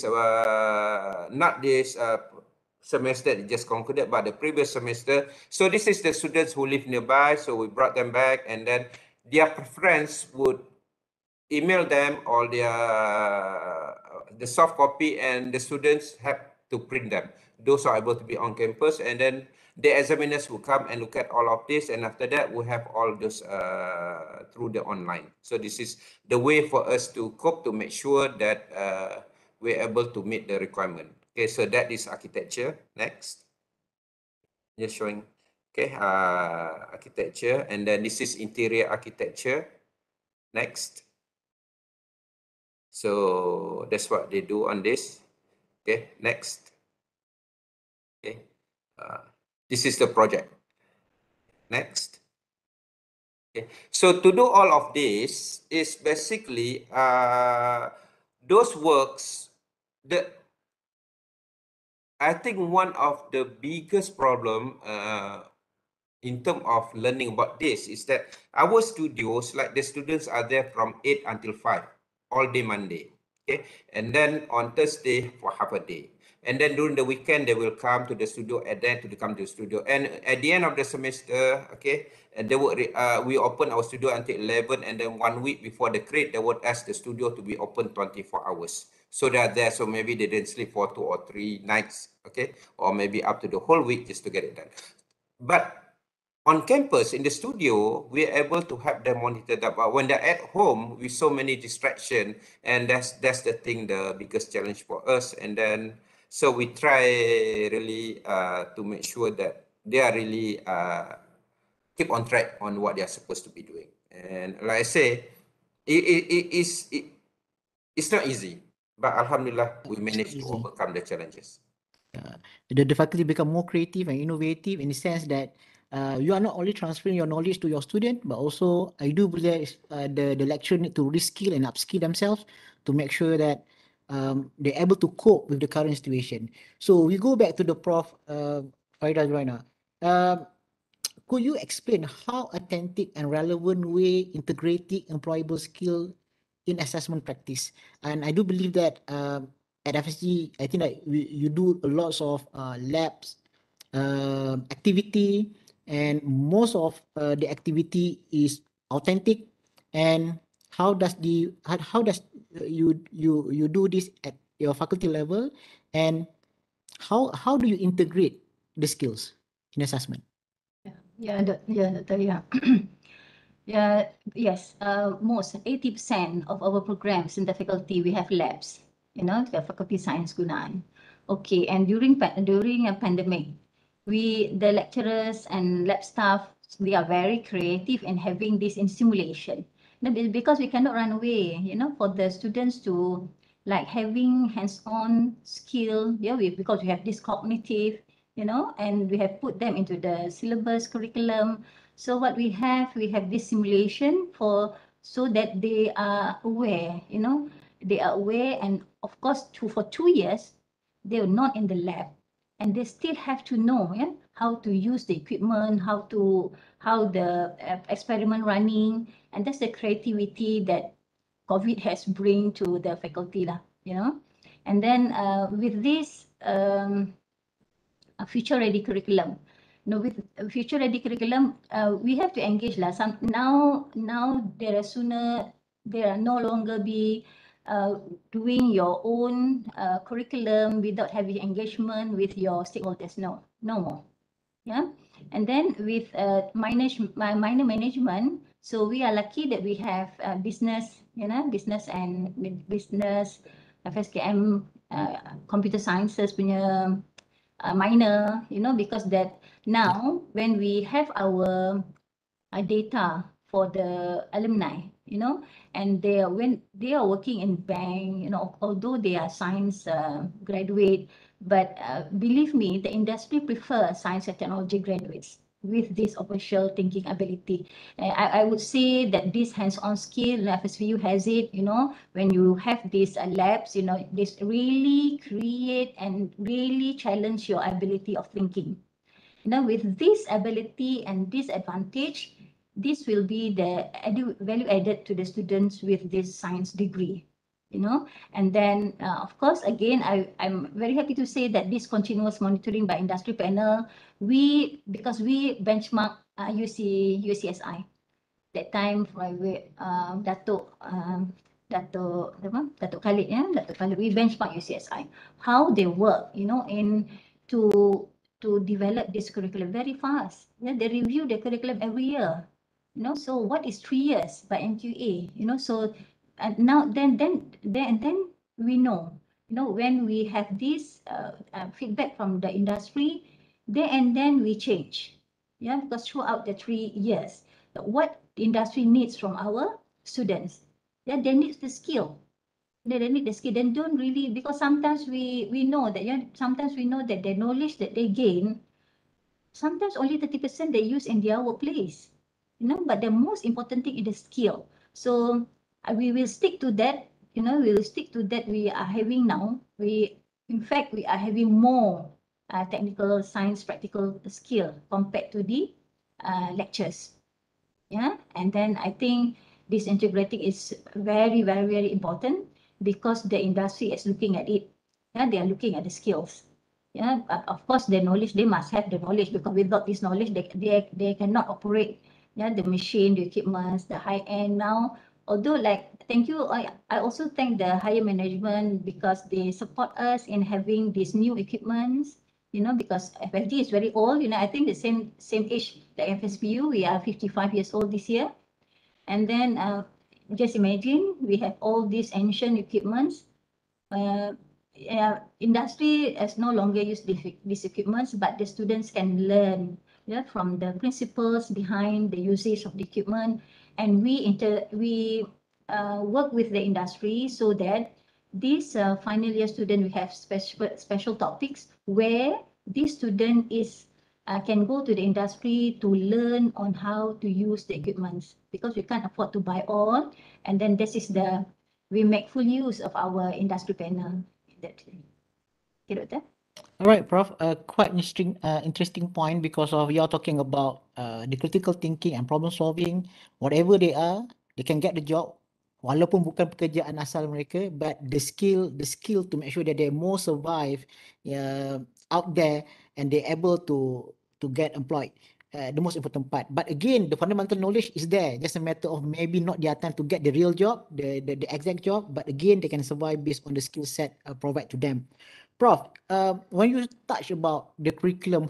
not this semester that just concluded, but the previous semester. So this is the students who live nearby. So we brought them back, and then their friends would email them or the soft copy, and the students have to print them. Those are able to be on campus, and then the examiners will come and look at all of this, and after that we have all those through the online. So this is the way for us to cope, to make sure that we're able to meet the requirement. Okay, so that is architecture. Next, just showing, okay, architecture, and then this is interior architecture. Next. So that's what they do on this. Okay, next. Okay, this is the project. Next. Okay, so to do all of this is basically those works. I think one of the biggest problem in terms of learning about this is that our studios, like the students are there from 8 until 5. All day Monday, okay, and then on Thursday for half a day, and then during the weekend they will come to the studio, and then to come to the studio, and at the end of the semester, okay, and they would we open our studio until 11, and then 1 week before the grade they would ask the studio to be open 24 hours, so they're there, so maybe they didn't sleep for 2 or 3 nights, okay, or maybe up to the whole week just to get it done. But on campus, in the studio, we're able to have them monitored. But when they're at home with so many distractions, and that's the thing, the biggest challenge for us. And then, so we try really to make sure that they are really keep on track on what they are supposed to be doing. And like I say, it's not easy, but Alhamdulillah, we managed to overcome the challenges. The faculty become more creative and innovative in the sense that you are not only transferring your knowledge to your student, but also I do believe the lecturer need to reskill and upskill themselves to make sure that they're able to cope with the current situation. So we go back to the Prof. Farida, Zuraina. Could you explain how authentic and relevant way integrating employable skill in assessment practice? And I do believe that at FSG, I think that you do lots of labs, activity, and most of the activity is authentic. And how does you do this at your faculty level, and how do you integrate the skills in assessment? Dr. Yeah. Yeah, yes, most 80% of our programs in the faculty, we have labs, the faculty science gunaan. Okay, and during a pandemic, the lecturers and lab staff, they are very creative in having this in simulation. Because we cannot run away, for the students to like having hands-on skill, because we have this cognitive, and we have put them into the syllabus curriculum. So what we have this simulation so that they are aware, they are aware, and of course for 2 years, they are not in the lab, and they still have to know how to use the equipment, how the experiment running, and that's the creativity that COVID has bring to the faculty lah, And then with this future ready curriculum. With future ready curriculum, we have to engage lah. Now there are no longer be doing your own curriculum without having engagement with your stakeholders. No more. Yeah, and then with minor management. So we are lucky that we have business, business and business, FSKM, computer sciences punya minor, because that now when we have our data for the alumni, and when they are working in bank, although they are science graduate, but believe me, the industry prefer science and technology graduates with this operational thinking ability. I would say that this hands-on skill, FSVU has it, when you have these labs, this really create and really challenge your ability of thinking. With this ability and this advantage, this will be the value added to the students with this science degree. And then of course, again, I'm very happy to say that this continuous monitoring by industry panel, because we benchmark UCSI. That time Datuk Khalid, we benchmark UCSI, how they work, in to develop this curriculum very fast. They review the curriculum every year. So what is 3 years by NQA? So now then we know, when we have this feedback from the industry, then we change. Because throughout the 3 years, what the industry needs from our students, they need the skill. They need the skill. Then don't really, because sometimes we know that sometimes we know that the knowledge that they gain, sometimes only 30% they use in their workplace. But the most important thing is the skill. So we will stick to that. We will stick to that. We are having now. In fact, we are having more technical science practical skill compared to the lectures. And then I think this integrating is very, very, very important, because the industry is looking at it. They are looking at the skills. Of course, the knowledge, they must have the knowledge, because without this knowledge, they cannot operate the machine, the equipments, the high end now. Although, thank you, I also thank the higher management, because they support us in having these new equipments. Because FSG is very old. I think the same age like FSPU. We are 55 years old this year. And then just imagine, we have all these ancient equipments. Industry has no longer used these equipments, but the students can learn from the principles behind the usage of the equipment. And we work with the industry so that this final year student, we have special topics where this student can go to the industry to learn on how to use the equipments, because we can't afford to buy all. And then we make full use of our industry panel. Okay, Doctor? All right, Prof. Quite interesting point, because of you're talking about the critical thinking and problem solving. Whatever they are, they can get the job, walaupun bukan pekerjaan asal mereka, but the skill to make sure that they more survive out there, and they're able to get employed. the most important part. But again, the fundamental knowledge is there. Just a matter of maybe not their time to get the real job, the exact job, but again, they can survive based on the skill set provided to them. Prof, when you touch about the curriculum,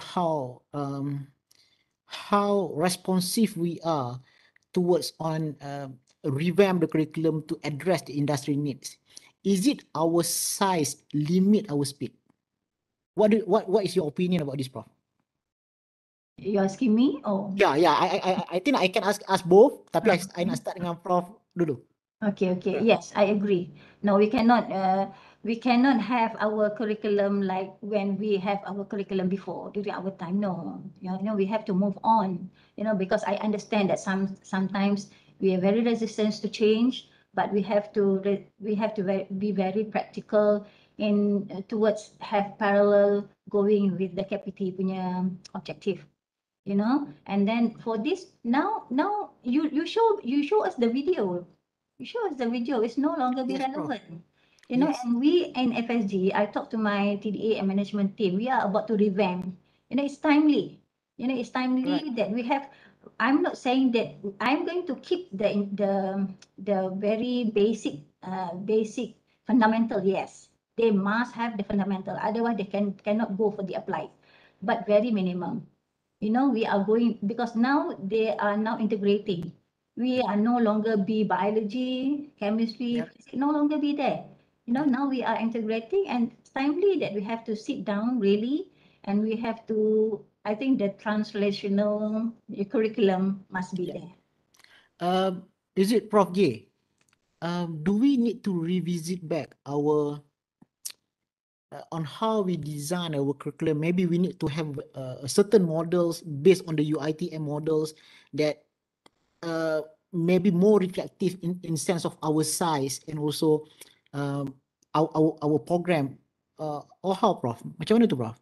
how responsive we are towards on revamp the curriculum to address the industry needs, is it our size limit our speed? What is your opinion about this, Prof? You're asking me? Oh, Yeah, I think I can ask both, tapi I nak start dengan Prof dulu. okay. Yeah. Yes, I agree. No, we cannot have our curriculum like when we have our curriculum before during our time. No, we have to move on. Because I understand that sometimes we are very resistant to change, but we have to be very practical in towards have parallel going with the KPT punya objective. And then for this now you show us the video. You show us the video. It's no longer be Yes, Prof. relevant. Yes. And we in FSG, I talked to my TDA and management team. We are about to revamp. It's timely. It's timely Right. that we have. I'm not saying that I'm going to keep the very basic fundamental. Yes, they must have the fundamental. Otherwise, they cannot go for the applied. But very minimum. We are going because now they are now integrating. We are no longer be biology, chemistry, Yep. physics, no longer be there. Yep. Now we are integrating, and it's timely that we have to sit down really, and we have to. I think the translational curriculum must be Yep. there. Is it Prof J? Do we need to revisit back our on how we design our curriculum? Maybe we need to have certain models based on the UITM models that maybe more reflective in sense of our size and also our program, or how, Prof? Macam mana tu, Prof?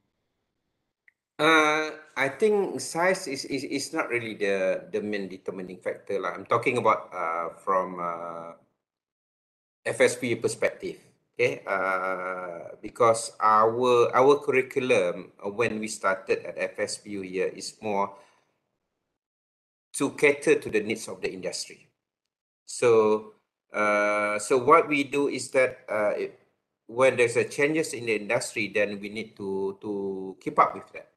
I think size is not really the main determining factor lah. I'm talking about from FSP perspective. Okay, because our curriculum when we started at FSPU here is more to cater to the needs of the industry. So what we do is that when there's a changes in the industry, then we need to keep up with that.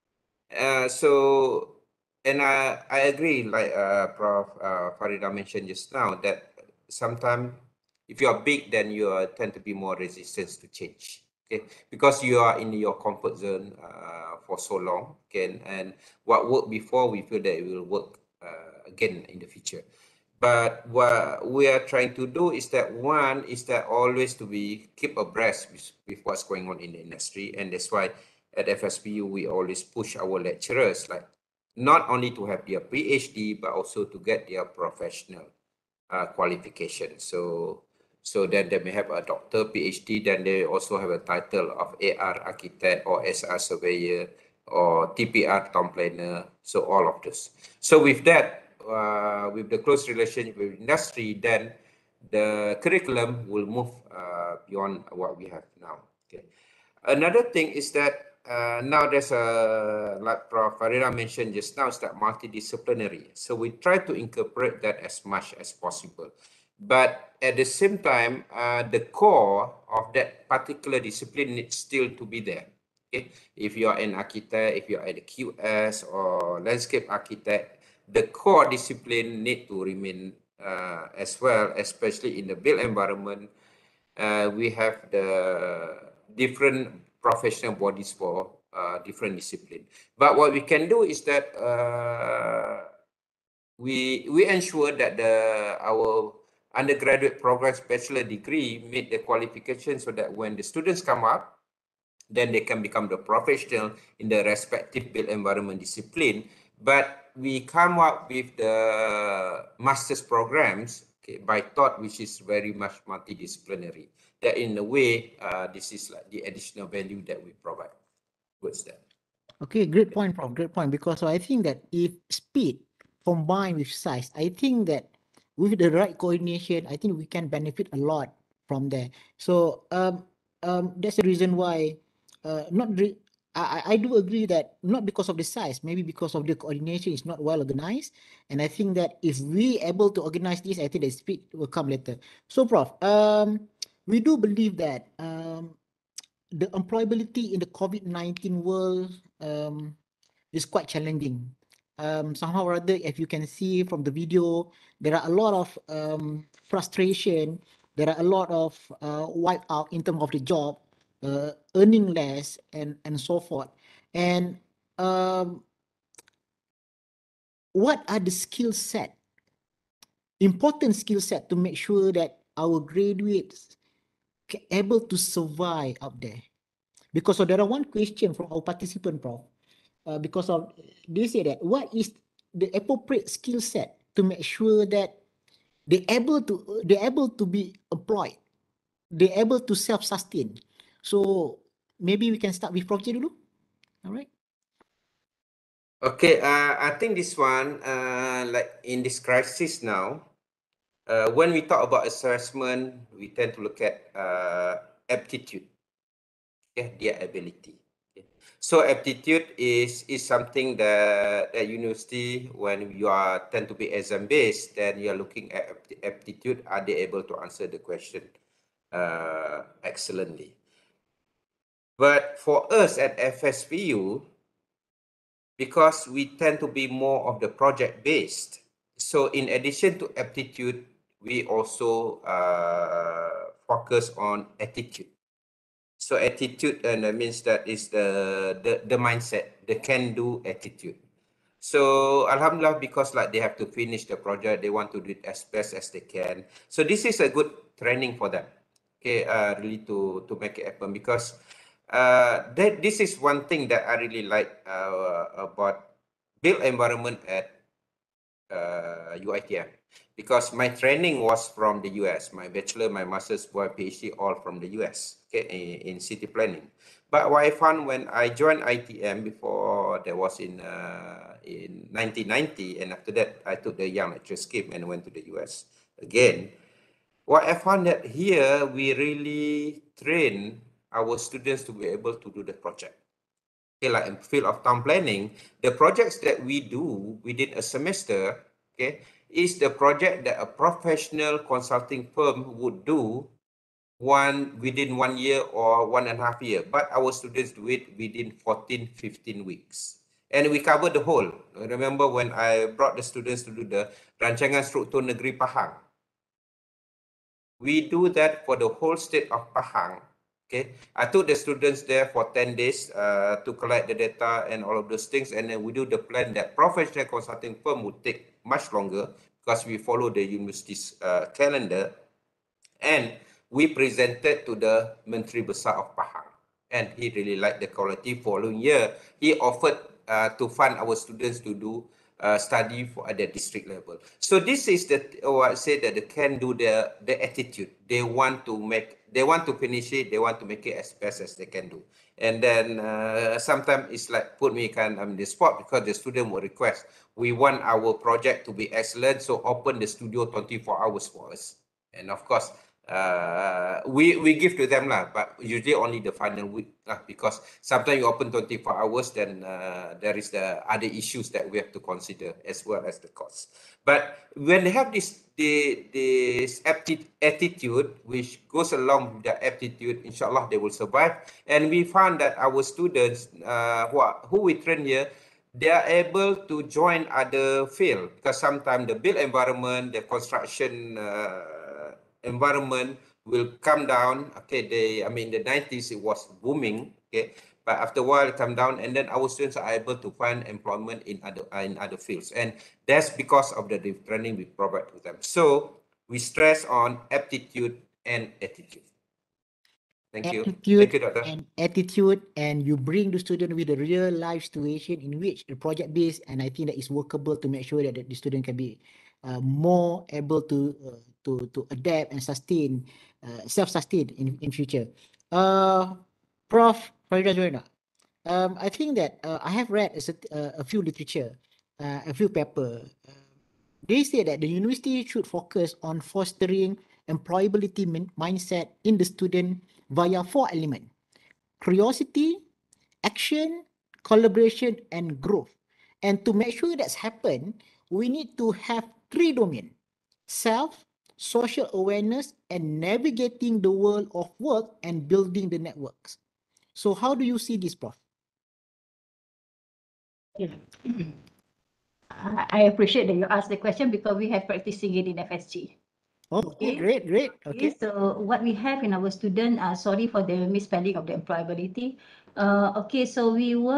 And I agree, like Prof. Farida mentioned just now, that sometimes if you are big, then you tend to be more resistant to change. Okay, because you are in your comfort zone for so long. Okay, and what worked before, we feel that it will work again in the future. But what we are trying to do is that one is that always to be keep abreast with what's going on in the industry, and that's why at FSPU we always push our lecturers like not only to have their PhD but also to get their professional qualification. So then they may have a doctor, PhD, then they also have a title of AR architect or SR surveyor or TPR town planner. So all of this. So with that, with the close relationship with industry, then the curriculum will move beyond what we have now. Okay. Another thing is that now there's like Prof. Farida mentioned just now, is that multidisciplinary. So we try to incorporate that as much as possible. But at the same time, the core of that particular discipline needs still to be there. Okay? If you are an architect, if you are a QS or landscape architect, the core discipline need to remain as well, especially in the built environment. We have the different professional bodies for different discipline. But what we can do is that we ensure that our undergraduate progress bachelor degree meet the qualification so that when the students come up, then they can become the professional in the respective built environment discipline. But we come up with the master's programs, okay, by thought, which is very much multidisciplinary. That in a way, this is like the additional value that we provide towards that. Okay, great point, Prof. Great point. Because I think that if speed combined with size, I think that with the right coordination, I think we can benefit a lot from there. So that's the reason why I do agree that not because of the size, maybe because of the coordination is not well organized. And I think that if we able to organize this, I think the speed will come later. So, Prof, we do believe that the employability in the COVID-19 world is quite challenging. Somehow or other, if you can see from the video, there are a lot of frustration. There are a lot of wipe out in terms of the job, earning less, and so forth. And what are the skill set, important skill set to make sure that our graduates able to survive out there? Because so there are one question from our participant, Prof. Because of they say that what is the appropriate skill set to make sure that they're able to be employed, they're able to self-sustain. So maybe we can start with Prof J dulu. All right. Okay, I think this one, like in this crisis now, when we talk about assessment, we tend to look at aptitude, their ability. Okay. So aptitude is something that at university, when you are tend to be exam based, then you are looking at aptitude. Are they able to answer the question excellently? But for us at FSPU, because we tend to be more of the project based, so in addition to aptitude, we also focus on attitude. So attitude, and that means that is the mindset, the can-do attitude. So Alhamdulillah, because like they have to finish the project, they want to do it as best as they can. So this is a good training for them. Okay, really to make it happen, because this is one thing that I really like about built environment at UITM, because my training was from the US. My bachelor, my master's, my PhD, all from the US, okay, in city planning. But what I found when I joined ITM before, that was in 1990, and after that I took the young lecturer scheme and went to the US again. What I found that here we really train our students to be able to do the project. Okay, like in field of town planning, the projects that we do within a semester, okay, is the project that a professional consulting firm would do within 1 year or 1.5 years. But our students do it within 14, 15 weeks. And we cover the whole. Remember when I brought the students to do the Rancangan Struktur Negeri Pahang. We do that for the whole state of Pahang. Okay, I took the students there for 10 days to collect the data and all of those things, and then we do the plan that professional consulting firm would take much longer, because we follow the university's calendar, and we presented to the Menteri Besar of Pahang, and he really liked the quality. Following year, he offered to fund our students to do study for at the district level. So this is the what I say that they can do the attitude. They want to finish it. They want to make it as best as they can do. And then sometimes it's like put me kind of on the spot, because the student will request, we want our project to be excellent, so open the studio 24 hours for us. And of course, we give to them lah, but usually only the final week lah, because sometimes you open 24 hours, then there is the other issues that we have to consider, as well as the cost. But when they have this attitude, which goes along with the aptitude, inshallah they will survive. And we found that our students who we train here, they are able to join other field, because sometimes the built environment, the construction environment will come down. Okay, I mean, the 90s it was booming. Okay, but after a while it come down, and then our students are able to find employment in other fields, and that's because of the training we provide to them. So we stress on aptitude and attitude. Thank you. Thank you, Doctor. And attitude, and you bring the student with a real life situation in which the project based, and I think that is workable to make sure that the student can be more able to adapt and sustain, self-sustain in future. Prof. Farida Zuraina, I think that I have read a few literature, a few paper. They say that the university should focus on fostering employability mindset in the student via 4 elements: curiosity, action, collaboration, and growth. And to make sure that's happened, we need to have three domains: self, social awareness, and navigating the world of work and building the networks. So how do you see this, Prof? Yeah. I appreciate that you asked the question because we have practicing it in FSG. Okay, Okay. great, great. Okay, Okay. so what we have in our student, sorry for the misspelling of the employability. Okay, so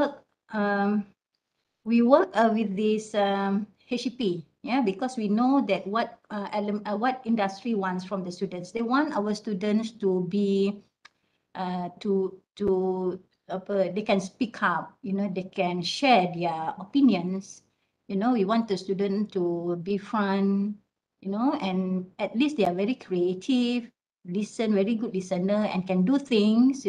we work with this HEP, yeah, because we know that what industry wants from the students. They want our students to be they can speak up, they can share their opinions. We want the student to be fun, and at least they are very creative, very good listener, and can do things.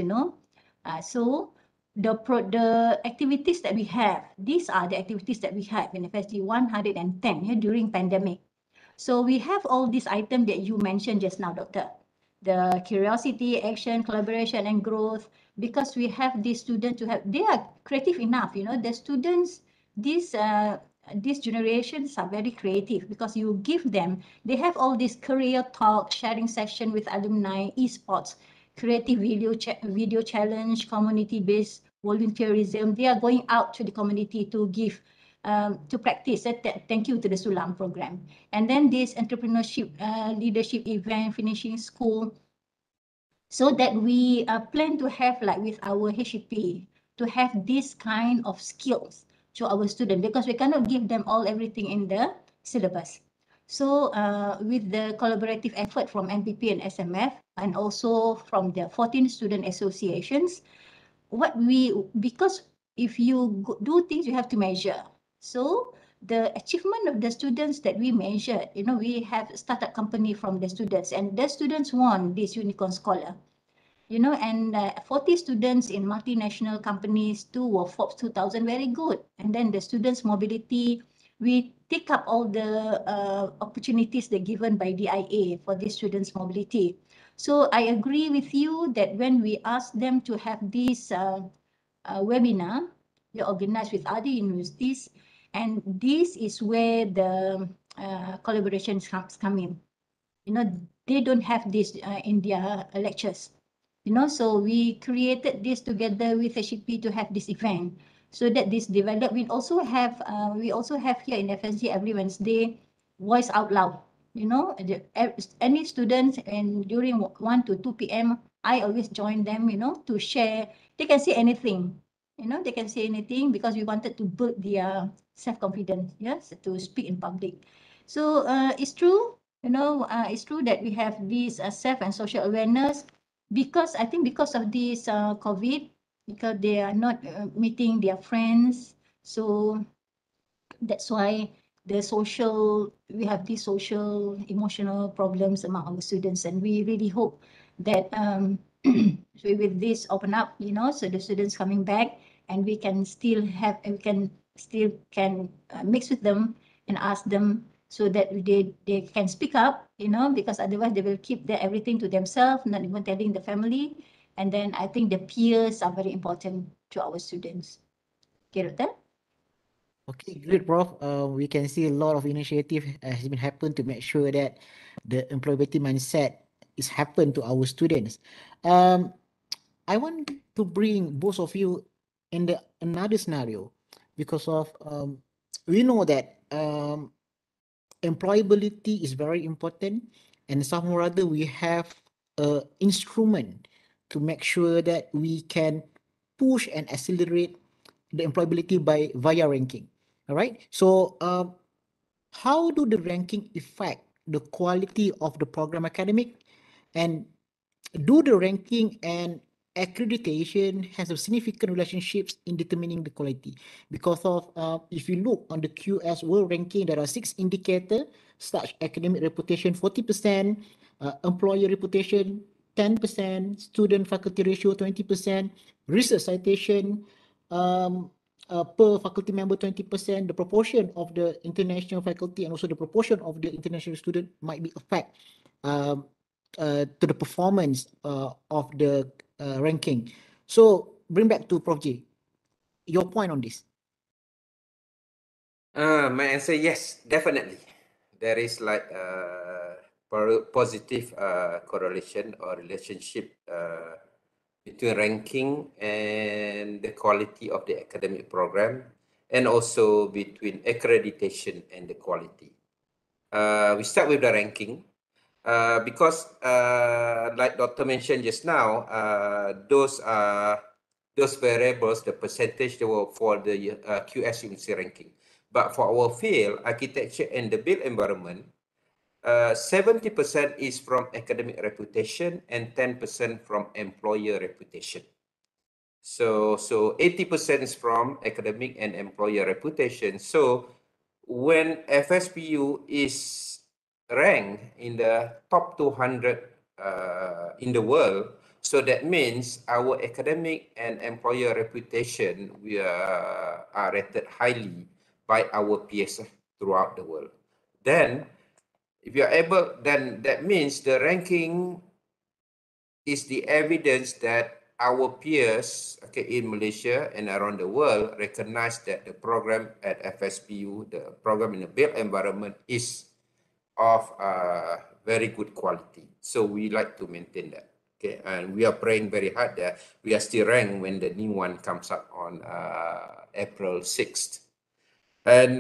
So the activities that we have, these are the activities that we have in FSG 110, yeah, during pandemic. So we have all these items that you mentioned just now, Doctor. The curiosity, action, collaboration, and growth. Because we have these students they are creative enough. The students, these generations are very creative because you give them, they have all this career talk, sharing session with alumni, esports, creative video challenge, community-based volunteerism. They are going out to the community to give, to practice. Thank you to the Sulam program. And then this entrepreneurship, leadership event, finishing school, so that we plan to have, like with our HEP, to have this kind of skills to our students, because we cannot give them everything in the syllabus. So with the collaborative effort from MPP and SMF, and also from the 14 student associations, because if you do things, you have to measure. So the achievement of the students that we measured, we have startup company from the students, and the students won this Unicorn Scholar. And 40 students in multinational companies, 2 were Forbes 2000, very good. And then the students' mobility, we take up all the opportunities that given by DIA for the students' mobility. So I agree with you that when we ask them to have this webinar, we organize with other universities, and this is where the collaborations come in. They don't have this in their lectures. So we created this together with HEP to have this event, so that this developed. We also have here in FSG every Wednesday, voice out loud. Any students, and during 1 to 2 p.m., I always join them, to share. They can say anything, they can say anything, because we wanted to build their self-confidence, yes, to speak in public. So it's true, it's true that we have this self and social awareness, because I think because of this COVID, because they are not meeting their friends, so that's why we have these social emotional problems among our students, and we really hope that so with this open up, so the students coming back, and we can still mix with them and ask them, so that they can speak up, because otherwise they will keep everything to themselves, not even telling the family. And then I think the peers are very important to our students. Okay, Doctor? Okay, great, Prof. We can see a lot of initiative has been happened to make sure that the employability mindset is happen to our students. I want to bring both of you in another scenario, because of we know that employability is very important, and somehow or other we have a instrument to make sure that we can push and accelerate the employability via ranking. All right. So how do the ranking affect the quality of the program academic, and do the ranking and accreditation has a significant relationships in determining the quality? Because of if you look on the QS world ranking, there are 6 indicators, such academic reputation 40%, employer reputation 10%, student faculty ratio 20%, research citation per faculty member 20%, the proportion of the international faculty and also the proportion of the international student might be affect to the performance of the ranking. So bring back to Prof J. your point on this? My answer, yes, definitely. There is like positive correlation or relationship between ranking and the quality of the academic program, and also between accreditation and the quality. We start with the ranking because, like Dr. mentioned just now, those variables, the percentage they were for the QS University ranking. But for our field, architecture and the built environment, 70% is from academic reputation and 10% from employer reputation. So 80% is from academic and employer reputation. So when FSPU is ranked in the top 200 in the world, so that means our academic and employer reputation are rated highly by our peers throughout the world. Then, if you are able, then that means the ranking is the evidence that our peers, okay, in Malaysia and around the world recognize that the program at FSPU, the program in the built environment, is of very good quality. So we like to maintain that. Okay, and we are praying very hard that we are still ranked when the new one comes up on April 6th. And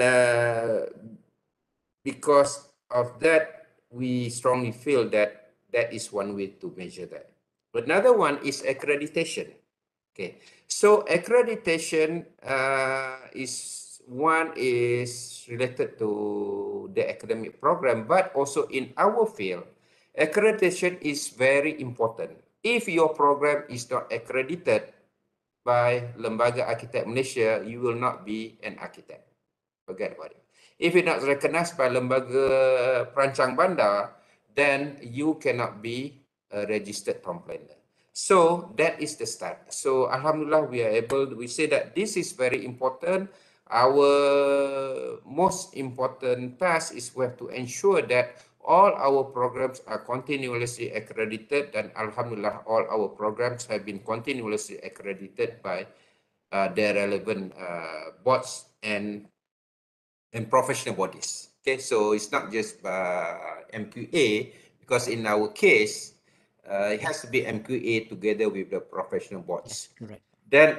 because of that, we strongly feel that that is one way to measure that. Another one is accreditation. Okay, so accreditation is related to the academic program, but also in our field, accreditation is very important. If your program is not accredited by Lembaga Arkitek Malaysia, you will not be an architect. Forget about it. If you're not recognized by Lembaga Perancang Bandar, then you cannot be a registered town planner. So that is the start. So Alhamdulillah, we say that this is very important. Our most important task is we have to ensure that all our programs are continuously accredited, and Alhamdulillah, all our programs have been continuously accredited by the relevant boards and professional bodies. Okay, so it's not just MQA, because in our case, it has to be MQA together with the professional boards. Correct. Then,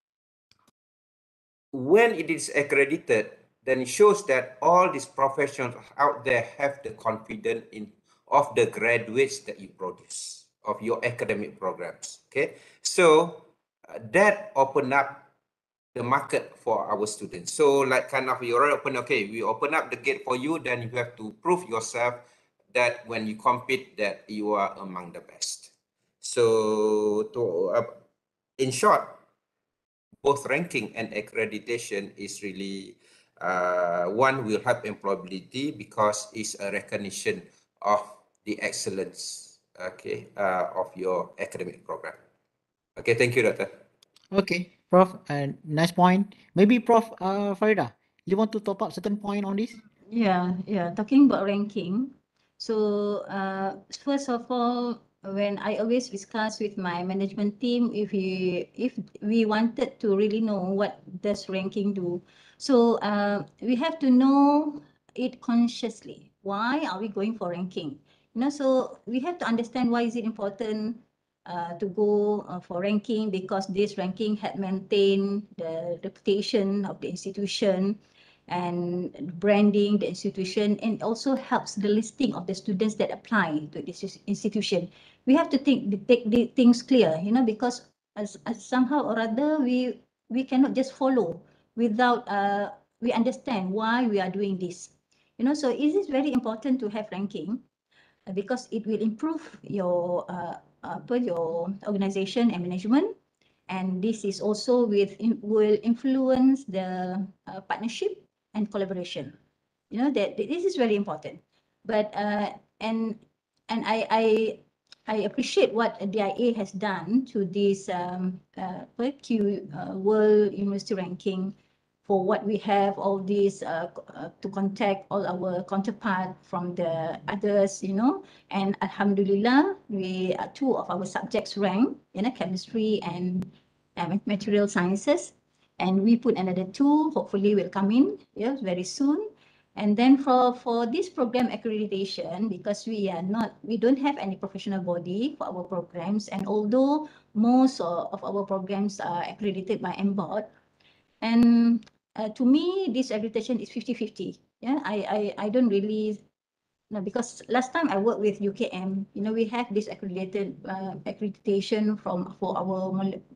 when it is accredited, then it shows that all these professionals out there have the confidence of the graduates that you produce, of your academic programs. Okay, so that open up the market for our students. So like kind of we already we open up the gate for you, then you have to prove yourself that when you compete that you are among the best. So in short, both ranking and accreditation is really one will help employability because it's a recognition of the excellence, okay, of your academic program. Okay, thank you, Doctor. Okay, Prof, nice point. Maybe Prof Farida, you want to top up certain point on this? Yeah, talking about ranking. So first of all, when I always discuss with my management team, if we wanted to really know what does ranking do, so we have to know it consciously. Why are we going for ranking? So we have to understand why is it important to go for ranking, because this ranking had maintained the reputation of the institution and branding the institution, and also helps the listing of the students that apply to this institution. We have to take the things clear, because as somehow or other we cannot just follow without we understand why we are doing this. So it is very important to have ranking because it will improve your your organization and management, and this is also will influence the partnership and collaboration. That this is very important. But and I appreciate what DIA has done to this World University Ranking, for what we have all these to contact all our counterpart from the others, and Alhamdulillah, we two of our subjects rank, chemistry and material sciences. and we put another 2, hopefully will come in, yeah, very soon. And then for this program accreditation, because we don't have any professional body for our programs, and although most of our programs are accredited by MBOD, and to me, this accreditation is 50-50. Yeah, I don't really, no, because last time I worked with UKM, we have this accredited accreditation for our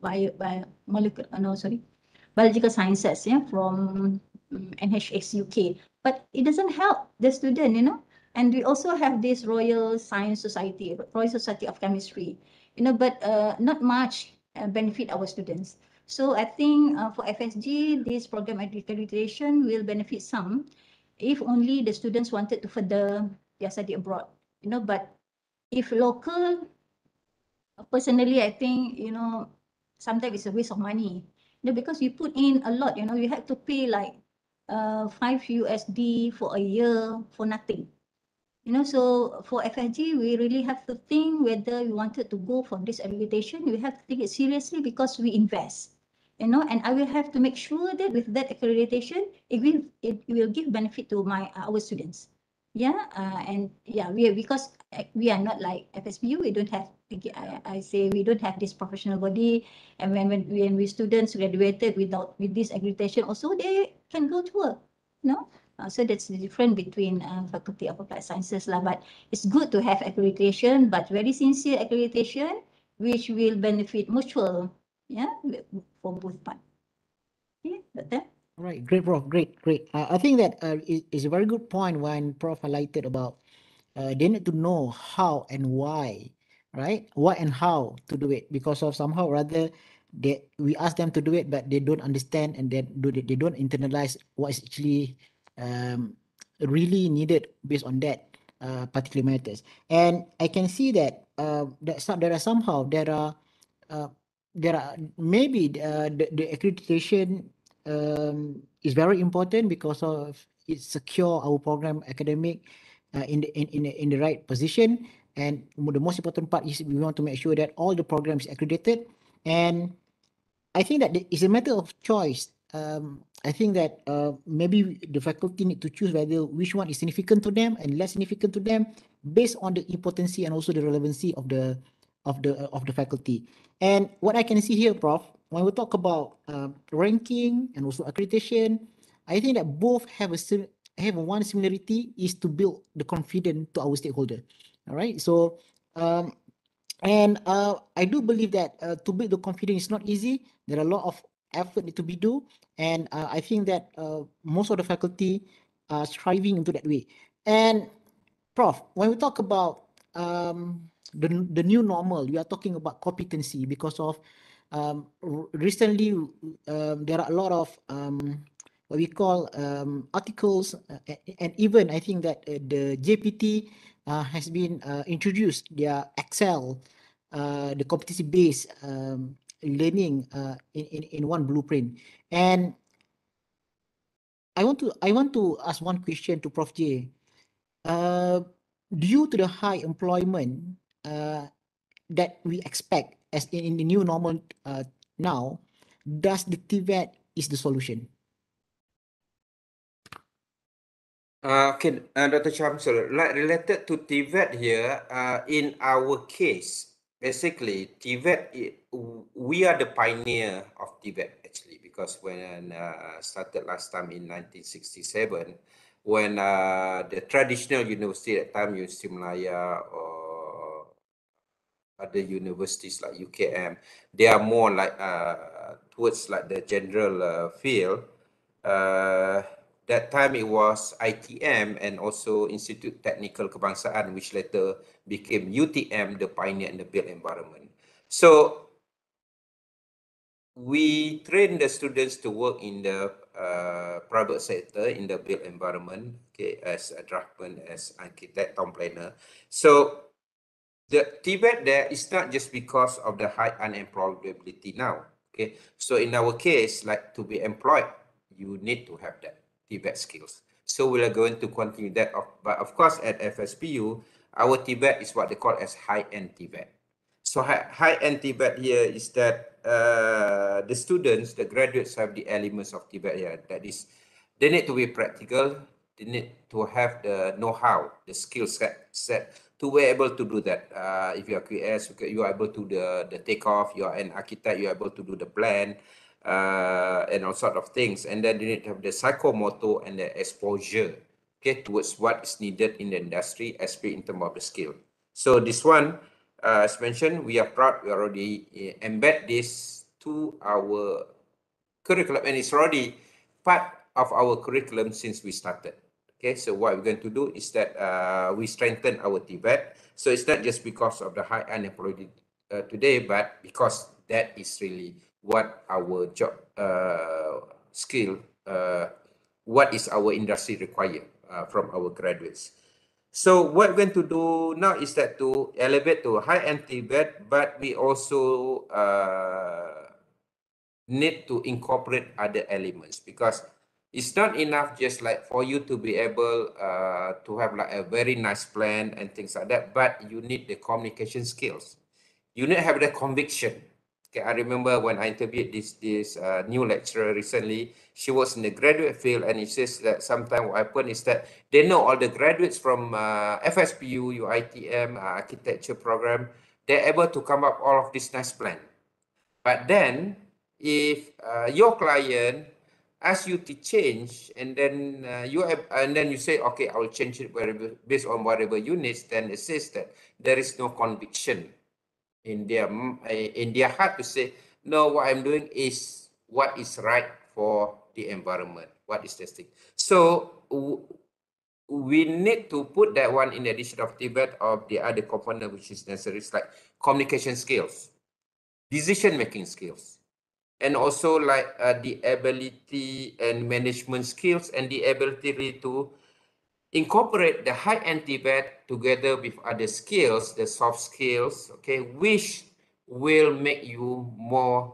biological sciences, yeah, from NHS UK. But it doesn't help the student, And we also have this Royal Science Society, Royal Society of Chemistry, but not much benefit our students. So I think for FSG, this program accreditation will benefit some, if only the students wanted to further their study abroad, But if local, personally, I think, sometimes it's a waste of money, because you put in a lot, you have to pay like $5 for a year for nothing. So for FIG, we really have to think whether we wanted to go for this accreditation. We have to take it seriously because we invest, and I will have to make sure that with that accreditation, it will give benefit to our students. Yeah, and yeah, because we are not like FSPU. We don't have, I say we don't have this professional body, and when we students graduated with this accreditation, also they can go to work, so that's the difference between Faculty of Applied Sciences lah. But it's good to have accreditation, but very sincere accreditation, which will benefit mutual, yeah, for both parts. Okay, Doctor? All right, great, Prof. Great. I think that is a very good point when Prof highlighted about they need to know how and why, right? Why and how to do it, because of somehow or other we ask them to do it, but they don't understand, and they don't internalize what is actually really needed based on that particular matters. And I can see that there are maybe the accreditation is very important because of it secure our program academic in the right position. And the most important part is we want to make sure that all the programs accredited. And I think that it's a matter of choice. I think that maybe the faculty need to choose whether which one is significant to them and less significant to them based on the importance and also the relevancy of the faculty. And what I can see here, Prof, when we talk about ranking and also accreditation, I think that both have one similarity is to build the confidence to our stakeholder. All right, so and I do believe that to build the confidence is not easy. There are a lot of effort need to be do, and I think that most of the faculty are striving into that way. And Prof, when we talk about the new normal, we are talking about competency because of recently there are a lot of what we call articles, and even I think that the JPT has been introduced their Excel, the competency-based learning in one blueprint. And I want to ask one question to Prof J. Due to the high employment that we expect as in the new normal now, does the TVET is the solution? Okay, Dr. Syamsul, like related to TVET here, in our case, basically TVET, we are the pioneer of TVET actually, because when started last time in 1967, when the traditional university at that time, University Malaya or other universities like UKM, they are more like towards like the general field. That time it was ITM and also Institute Technical Kebangsaan, which later became UTM, the pioneer in the built environment. So we train the students to work in the private sector in the built environment, okay, as a draftsman, as architect, town planner. So the TVET there is not just because of the high unemployability now, okay. So in our case, like to be employed, you need to have that TVET skills. So we are going to continue that. But of course, at FSPU, our TVET is what they call as high-end TVET. So high-end TVET here is that the students, the graduates have the elements of TVET here. That is, they need to be practical. They need to have the know-how, the skill set to be able to do that. If you are QS, you are able to do the takeoff. You are an architect, you are able to do the plan, and all sort of things. And then they need to have the psychomotor and the exposure, okay, towards what is needed in the industry, especially in terms of the skill. So this one, as mentioned, we are proud we already embed this to our curriculum, and it's already part of our curriculum since we started. Okay, so what we're going to do is that we strengthen our TVET. So it's not just because of the high unemployed today, but because that is really what our job skill, what is our industry require from our graduates. So what we're going to do now is that to elevate to high-end TVET, but we also need to incorporate other elements, because it's not enough just like for you to be able to have like a very nice plan and things like that, but you need the communication skills. You need to have the conviction. Okay, I remember when I interviewed this new lecturer recently, she was in the graduate field, and it says that sometimes what happened is that they know all the graduates from FSPU, UITM, architecture program, they're able to come up all of this nice plan. But then if your client asks you to change, and then you say, okay, I will change it based on whatever you need, then it says that there is no conviction in their heart to say, no, what I'm doing is what is right for the environment, what is this thing. So we need to put that one in addition of TVET of the other component which is necessary, like communication skills, decision-making skills, and also like the ability and management skills, and the ability to incorporate the high-end TVET together with other skills, the soft skills, okay, which will make you more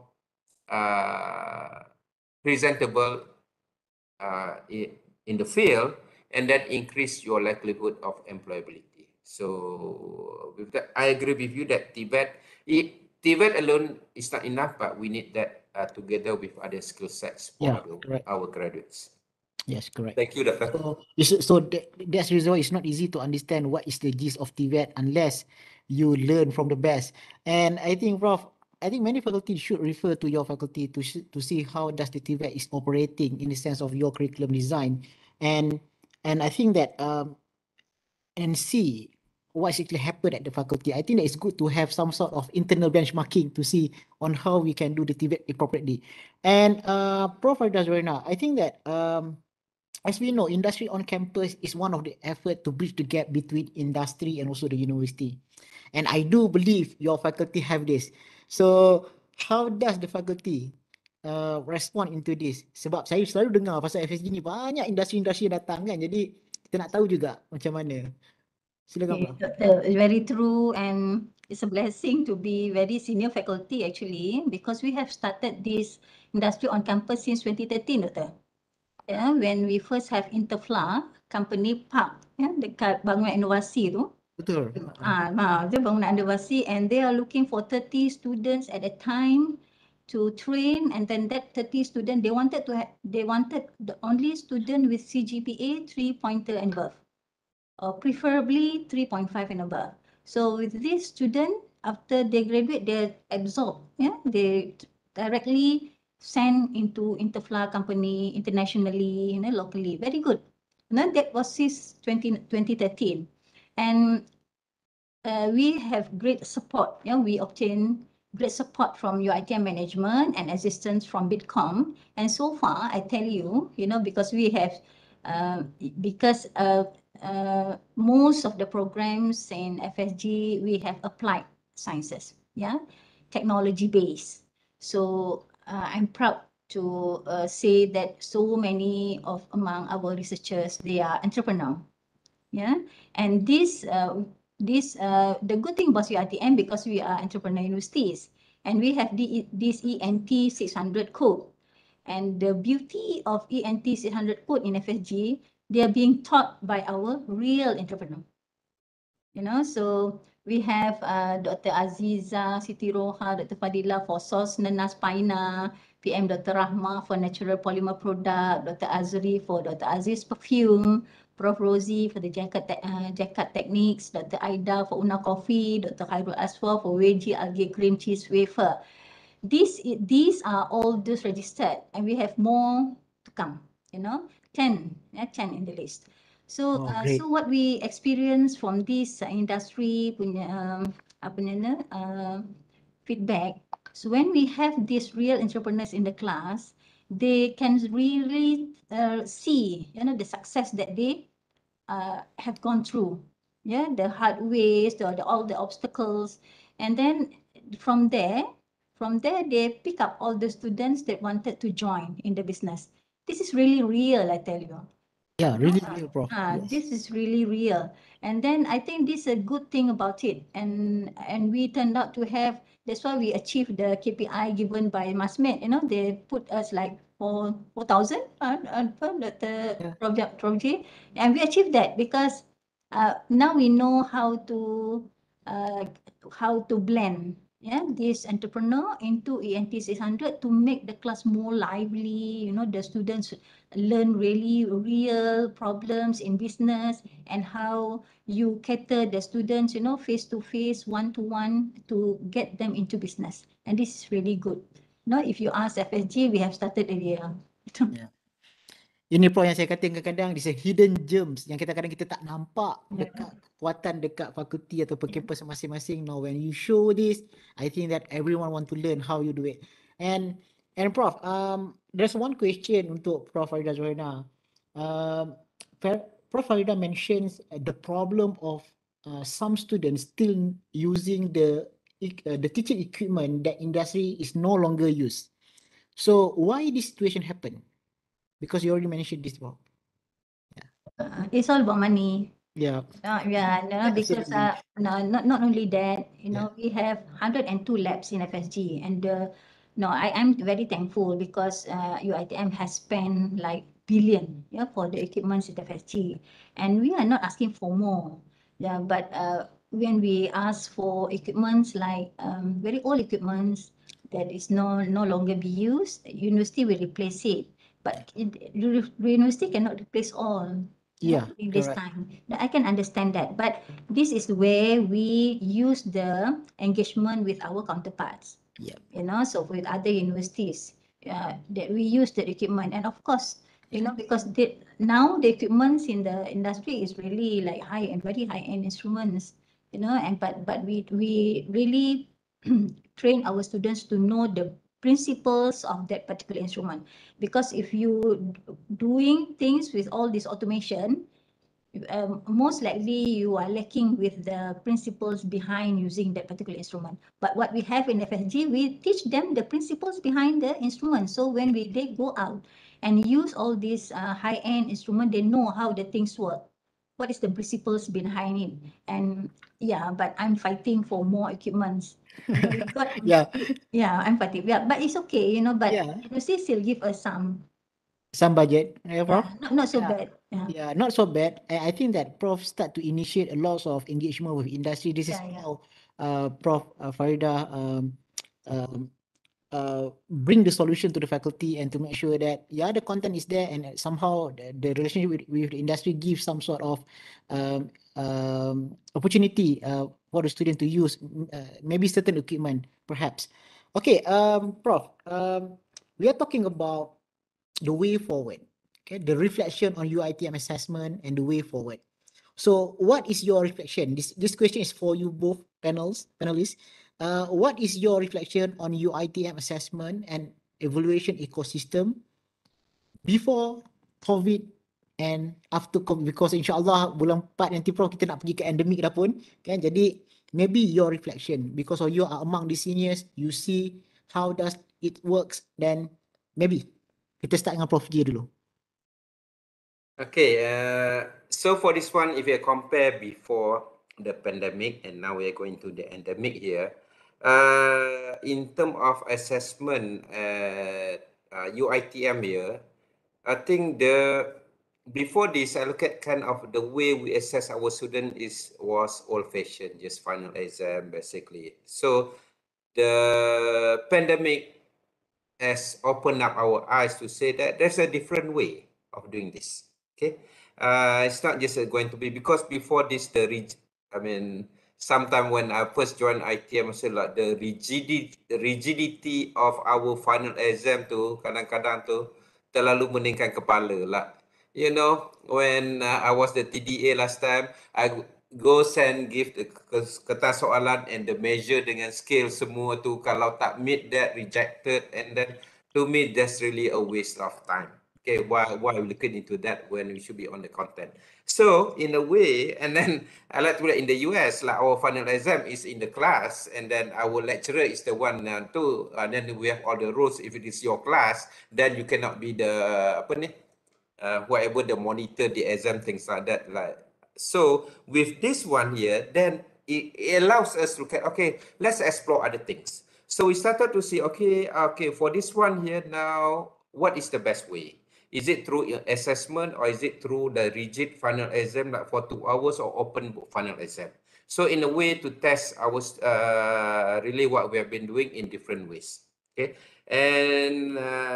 presentable in the field, and that increase your likelihood of employability. So with that, I agree with you that TVET alone is not enough, but we need that together with other skill sets for our graduates. Yes, correct. Thank you, Doctor. That's the reason why it's not easy to understand what is the gist of TVET unless you learn from the best. And I think, Prof, I think many faculty should refer to your faculty to see how does the TVET is operating in the sense of your curriculum design, and I think that and see what actually happened at the faculty. I think that it's good to have some sort of internal benchmarking to see on how we can do the TVET appropriately. And Prof. Zuraina, I think that as we know, industry on campus is one of the effort to bridge the gap between industry and also the university. And I do believe your faculty have this. So how does the faculty respond into this? Sebab saya selalu dengar pasal FSG ni banyak industri-industri datang kan. Jadi kita nak tahu juga macam mana. Silakan, Prof. Very true, and it's a blessing to be very senior faculty actually, because we have started this industry on campus since 2013, Doctor. Yeah, when we first have Interfla company park, dekat bangunan inovasi tu. Betul. Dia bangunan inovasi, and they are looking for 30 students at a time to train, and then that 30 student they wanted the only student with CGPA 3 and above, or preferably 3.5 and above. So with this student, after they graduate, they're absorbed. They directly sent into Interfla company internationally, locally. Very good. That was since 2013, and we have great support. We obtain great support from UITM management and assistance from Bitcom. And so far, I tell you, because we have, most of the programs in FSG, we have applied sciences, technology based. So I'm proud to say that so many of among our researchers, they are entrepreneur. And the good thing about UITM, because we are entrepreneur universities, and we have this ENT 600 code. And the beauty of ENT 600 code in FSG, they are being taught by our real entrepreneur. So We have Dr. Aziza Siti Roha, Dr. Fadila for Sauce Nanas Paina, PM Dr. Rahma for Natural Polymer Product, Dr. Azri for Dr. Aziz Perfume, Prof. Rosie for the Jacket Techniques, Dr. Aida for Una Coffee, Dr. Khairul Aswar for Veggie Algae Cream Cheese Wafer. These are all those registered, and we have more to come, 10 in the list. So Oh, great. so what we experience from this industry punya feedback. So when we have these real entrepreneurs in the class, they can really see the success that they have gone through, the hard ways, all the obstacles, and then from there they pick up all the students that wanted to join in the business. This is really real, I tell you. Yeah, really real, Prof. Yes. This is really real. And then I think this is a good thing about it. And we turned out to have, that's why we achieved the KPI given by Masmed. They put us like 4,000 the project. And we achieved that because now we know how to blend this entrepreneur into ENT 600 to make the class more lively. The students learn really real problems in business and how you cater the students, face to face, one to one, to get them into business. And this is really good. If you ask FSG, we have started earlier. Yeah. Ini Prof yang saya kata kadang-kadang these hidden gems yang kadang-kadang kita tak nampak dekat kekuatan dekat fakulti atau kampus masing-masing. Now when you show this, I think that everyone want to learn how you do it. And Prof, there's one question untuk Prof Farida Zuraina. Prof Farida mentions the problem of some students still using the teaching equipment that industry is no longer used. So why this situation happen? Because you already mentioned this, Prof. It's all about money. Yeah. Because not only that, we have 102 labs in FSG, and I'm very thankful because UITM has spent like billion for the equipments in FSG, and we are not asking for more. But when we ask for equipments like very old equipments that is no longer be used, university will replace it. But university cannot replace all. In this time. I can understand that. But this is where we use the engagement with our counterparts. Yeah. So with other universities, that we use the equipment. And of course, because now the equipments in the industry is really like very high-end instruments, but we really train our students to know the principles of that particular instrument. Because if you doing things with all this automation, most likely you are lacking with the principles behind using that particular instrument. But what we have in FSG, we teach them the principles behind the instrument. So when they go out and use all these high-end instrument, they know how the things work. What is the principles behind it? And but I'm fighting for more equipments. We got, I'm fighting. Yeah, but it's okay, but university still give us some budget, Prof. Not so bad. Yeah, not so bad. I think that Prof start to initiate a lot of engagement with industry. This is how Prof Farida bring the solution to the faculty and to make sure that the content is there and somehow the relationship with the industry gives some sort of opportunity for the student to use maybe certain equipment perhaps. Okay, Prof, we are talking about the way forward, okay, the reflection on UITM assessment and the way forward. So what is your reflection? This question is for you both panelists. What is your reflection on UITM assessment and evaluation ecosystem before COVID and after COVID? Because insyaAllah bulan 4 nanti Prof kita nak pergi ke endemic dah pun, kan? Jadi maybe your reflection, because of you are among the seniors, you see how does it works, then maybe kita start dengan Prof J dulu. Okay, so for this one, if you compare before the pandemic and now we are going to the endemic here, in terms of assessment at UITM here, I think before this, I look at kind of the way we assess our student was old-fashioned, just final exam basically. So the pandemic has opened up our eyes to say that there's a different way of doing this. Okay, it's not just going to be because before this sometime when I first joined IT, I must say like the rigidity of our final exam tu kadang-kadang tu terlalu meningkan kepala lah. You know, when I was the TDA last time, I go and give the kertas soalan and the measure dengan scale semua tu, kalau tak meet that, rejected, and then to me that's really a waste of time. Okay, why we looking into that when we should be on the content? So in a way, and then I like to in the US, like our final exam is in the class, and then our lecturer is the one and then we have all the rules. If it is your class, then you cannot be the whatever the monitor the exam, things like that. Like so, with this one here, then it allows us to look at, okay, let's explore other things. So we started to see, okay, for this one here now, what is the best way? Is it through assessment or is it through the rigid final exam, like for 2 hours, or open book final exam? So in a way to test our really what we have been doing in different ways. Okay, and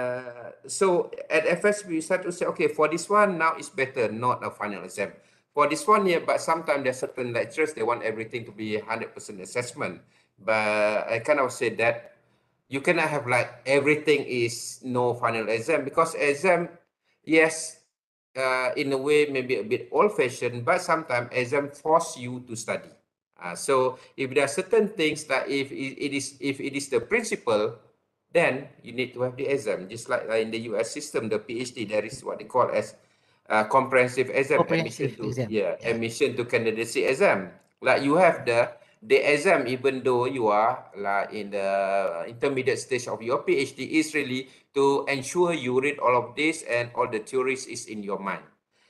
so at FS we start to say, okay, for this one now it's better not a final exam. For this one here, but sometimes there's certain lecturers, they want everything to be 100% assessment. But I kind of say that you cannot have like everything is no final exam, because exam, yes, in a way maybe a bit old-fashioned, but sometimes exam force you to study. So if there are certain things that if it is the principle, then you need to have the exam. Just like in the US system, the PhD, there is what they call as comprehensive exam, Comprehensive exam. Yeah. admission to candidacy exam. Like you have the exam, even though you are like in the intermediate stage of your PhD, is really to ensure you read all of this and all the theories is in your mind.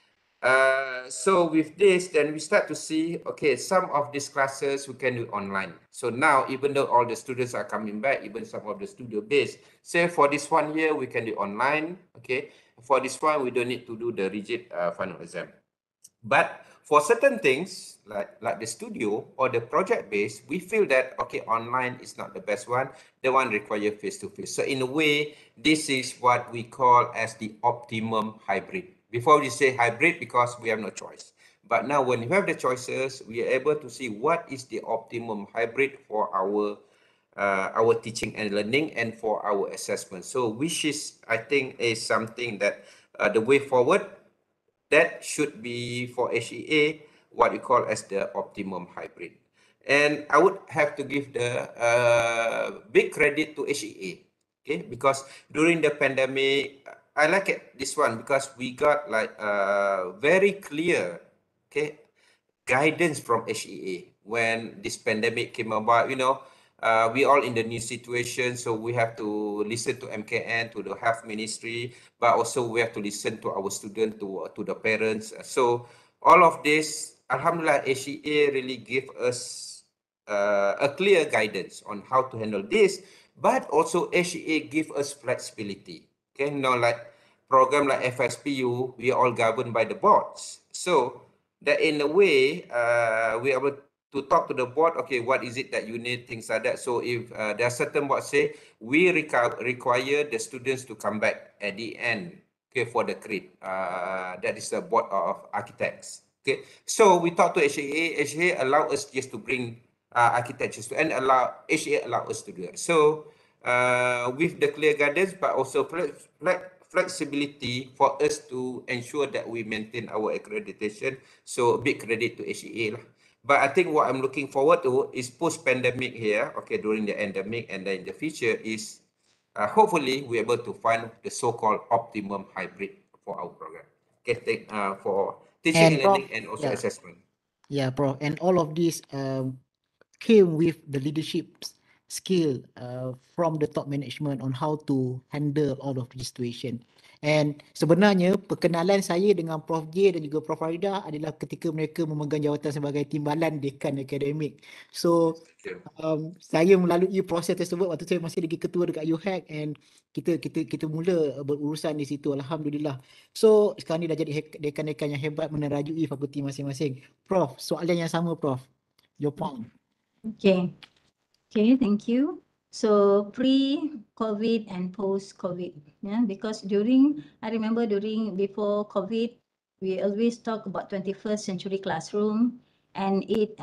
So with this, then we start to see, okay, some of these classes we can do online. So now, even though all the students are coming back, even some of the studio-based, say for this one here, we can do online, okay? For this one, we don't need to do the rigid final exam. But for certain things, like the studio or the project-based, we feel that, okay, online is not the best one. The one require face-to-face. So in a way, this is what we call as the optimum hybrid. Before we say hybrid, because we have no choice. But now when you have the choices, we are able to see what is the optimum hybrid for our teaching and learning and for our assessment. So which is, I think, is something that the way forward, that should be for HEA what we call as the optimum hybrid. And I would have to give the big credit to HEA, okay? Because during the pandemic, I like it, this one, because we got like very clear, okay, guidance from HEA when this pandemic came about. You know, we all in the new situation, so we have to listen to MKN, to the health ministry, but also we have to listen to our students, to the parents. So all of this, Alhamdulillah, HEA really give us a clear guidance on how to handle this, but also HEA give us flexibility. Okay, now like program like FSPU, we are all governed by the boards. So that in a way, we are able to talk to the board, okay, what is it that you need, things like that. So if there are certain boards say, we require the students to come back at the end, okay, for the crit. That is the board of architects. Okay, so we talk to HAA. HAA allow us just to bring architectures and HAA allow us to do it. So with the clear guidance, but also flexibility for us to ensure that we maintain our accreditation. So big credit to HEA lah. But I think what I'm looking forward to is post-pandemic here, okay, during the endemic and then in the future is hopefully we're able to find the so-called optimum hybrid for our program. Okay, for teaching and learning and also assessment. Yeah, Prof. And all of this came with the leadership skill from the top management on how to handle all of this situation. And sebenarnya perkenalan saya dengan Prof J dan juga Prof Farida adalah ketika mereka memegang jawatan sebagai timbalan dekan akademik. So saya melalui proses tersebut waktu saya masih lagi ketua dekat UHAC, and kita mula berurusan di situ, alhamdulillah. So sekarang ni dah jadi dekan-dekan yang hebat menerajui fakulti masing-masing. Prof, soalan yang sama Prof. Your point. Okay. Okay, thank you. So pre-COVID and post-COVID, yeah, because I remember before COVID, we always talk about 21st century classroom, and it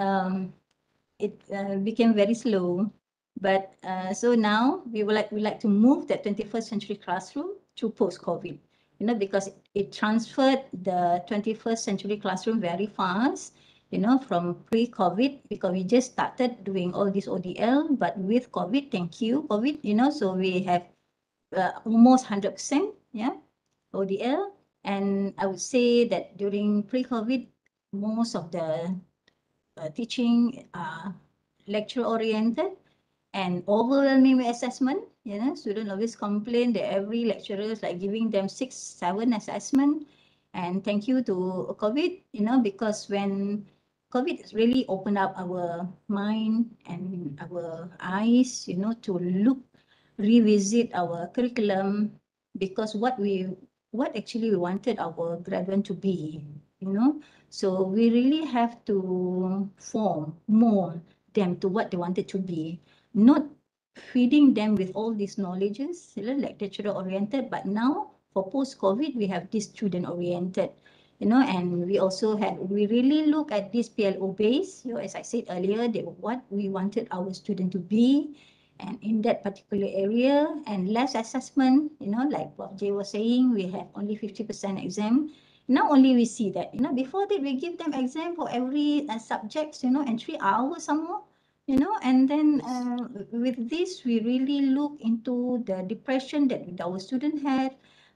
became very slow. But so now we like to move that 21st century classroom to post-COVID, because it transferred the 21st century classroom very fast. From pre-COVID, because we just started doing all this ODL, but with COVID, thank you, COVID, so we have almost 100%, yeah, ODL. And I would say that during pre-COVID, most of the teaching lecture-oriented and overwhelming assessment. Students always complain that every lecturer is like giving them 6, 7 assessment. And thank you to COVID, because when COVID really opened up our mind and our eyes, to revisit our curriculum, because what actually we wanted our graduate to be, So we really have to mold them to what they wanted to be, not feeding them with all these knowledges, like lecturer-oriented, but now for post-COVID, we have this student-oriented, and we really look at this PLO base, as I said earlier, what we wanted our student to be, and in that particular area, and less assessment, like Prof J was saying, we have only 50% exam. Now only we see that, before that we give them exam for every subjects, and 3 hours some more, and then with this, we really look into the depression that our student had,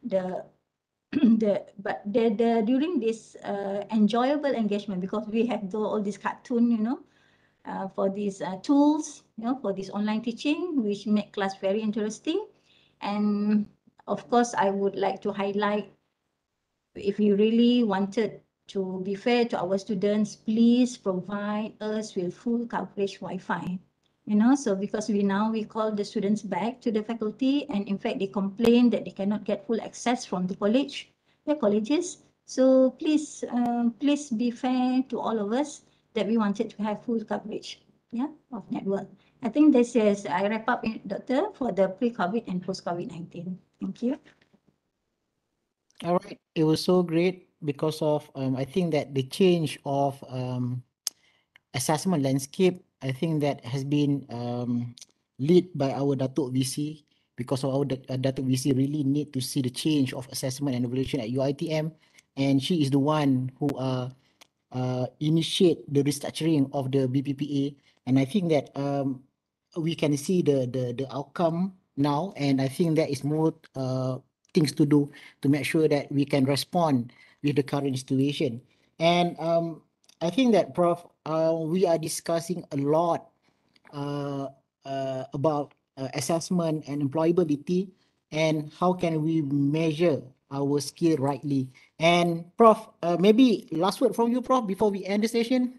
during this enjoyable engagement, because we have all this cartoon, for these tools, for this online teaching, which make class very interesting. And of course, I would like to highlight, if you really wanted to be fair to our students, please provide us with full coverage Wi-Fi. So because we call the students back to the faculty, and in fact, they complain that they cannot get full access from the colleges. So please be fair to all of us, that we wanted to have full coverage, of network. I think I wrap up, Doctor, for the pre-COVID and post-COVID-19. Thank you. All right, it was so great because of I think that the change of assessment landscape, I think that has been led by our Datuk VC, because of our Datuk VC really need to see the change of assessment and evaluation at UiTM, and she is the one who initiate the restructuring of the BPPA, and I think that we can see the outcome now, and I think there is more things to do to make sure that we can respond with the current situation. And I think that, Prof, we are discussing a lot about assessment and employability, and how can we measure our skill rightly. And Prof, maybe last word from you, Prof, before we end the session.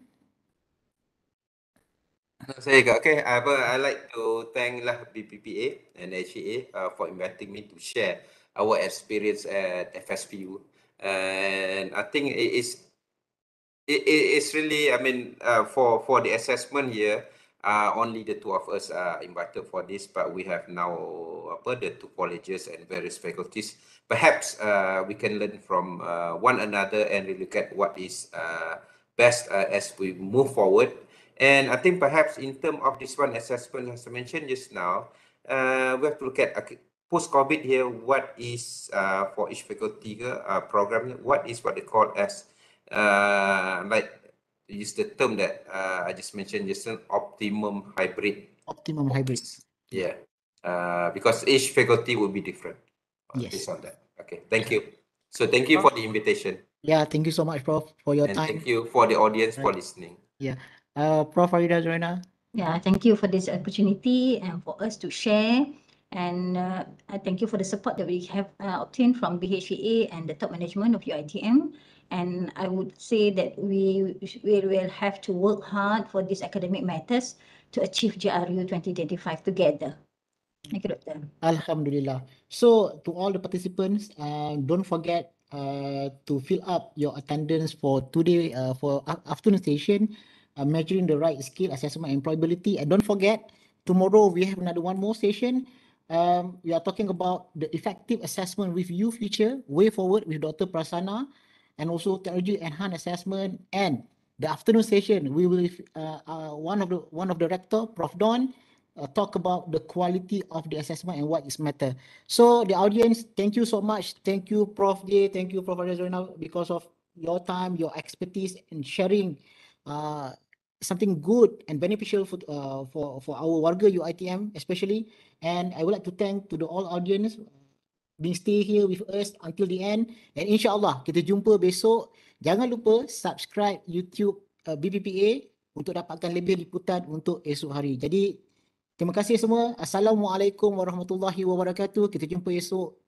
Okay, I like to thank BPPA and HEA for inviting me to share our experience at FSPU, and I think it's really, I mean, for the assessment here, only the 2 of us are invited for this, but we have now the 2 colleges and various faculties. Perhaps we can learn from one another and look at what is best as we move forward. And I think perhaps in terms of this one assessment, as I mentioned just now, we have to look at post-COVID here, what is for each faculty program, what they call as like use the term that I just mentioned just an optimum hybrid. Optimum hybrid. Yeah, because each faculty will be different based on that. Okay, thank you. So thank you for the invitation. Yeah, thank you so much, Prof, for your and time. Thank you for the audience for listening. Yeah. Prof Farida, Zuraina. Yeah, thank you for this opportunity and for us to share. And I thank you for the support that we have obtained from BHVA and the top management of UiTM. And I would say that we will have to work hard for these academic matters to achieve GRU 2025 together. Thank you, Doctor. Alhamdulillah. So to all the participants, don't forget to fill up your attendance for today for afternoon session, measuring the right skill assessment and employability. And don't forget, tomorrow we have another one more session. We are talking about the effective assessment with you future way forward with Dr. Prasanna, and also technology enhanced assessment. And the afternoon session we will one of the rector, Prof. Don, talk about the quality of the assessment and what is matter. So the audience, thank you so much. Thank you, Prof. J. Thank you, Prof. Zuraina, because of your time, your expertise, and sharing something good and beneficial for our warga UiTM especially. And I would like to thank to the all audience being stay here with us until the end. And insyaAllah kita jumpa besok. Jangan lupa subscribe YouTube BPPA untuk dapatkan lebih liputan untuk esok hari. Jadi terima kasih semua. Assalamualaikum warahmatullahi wabarakatuh. Kita jumpa esok.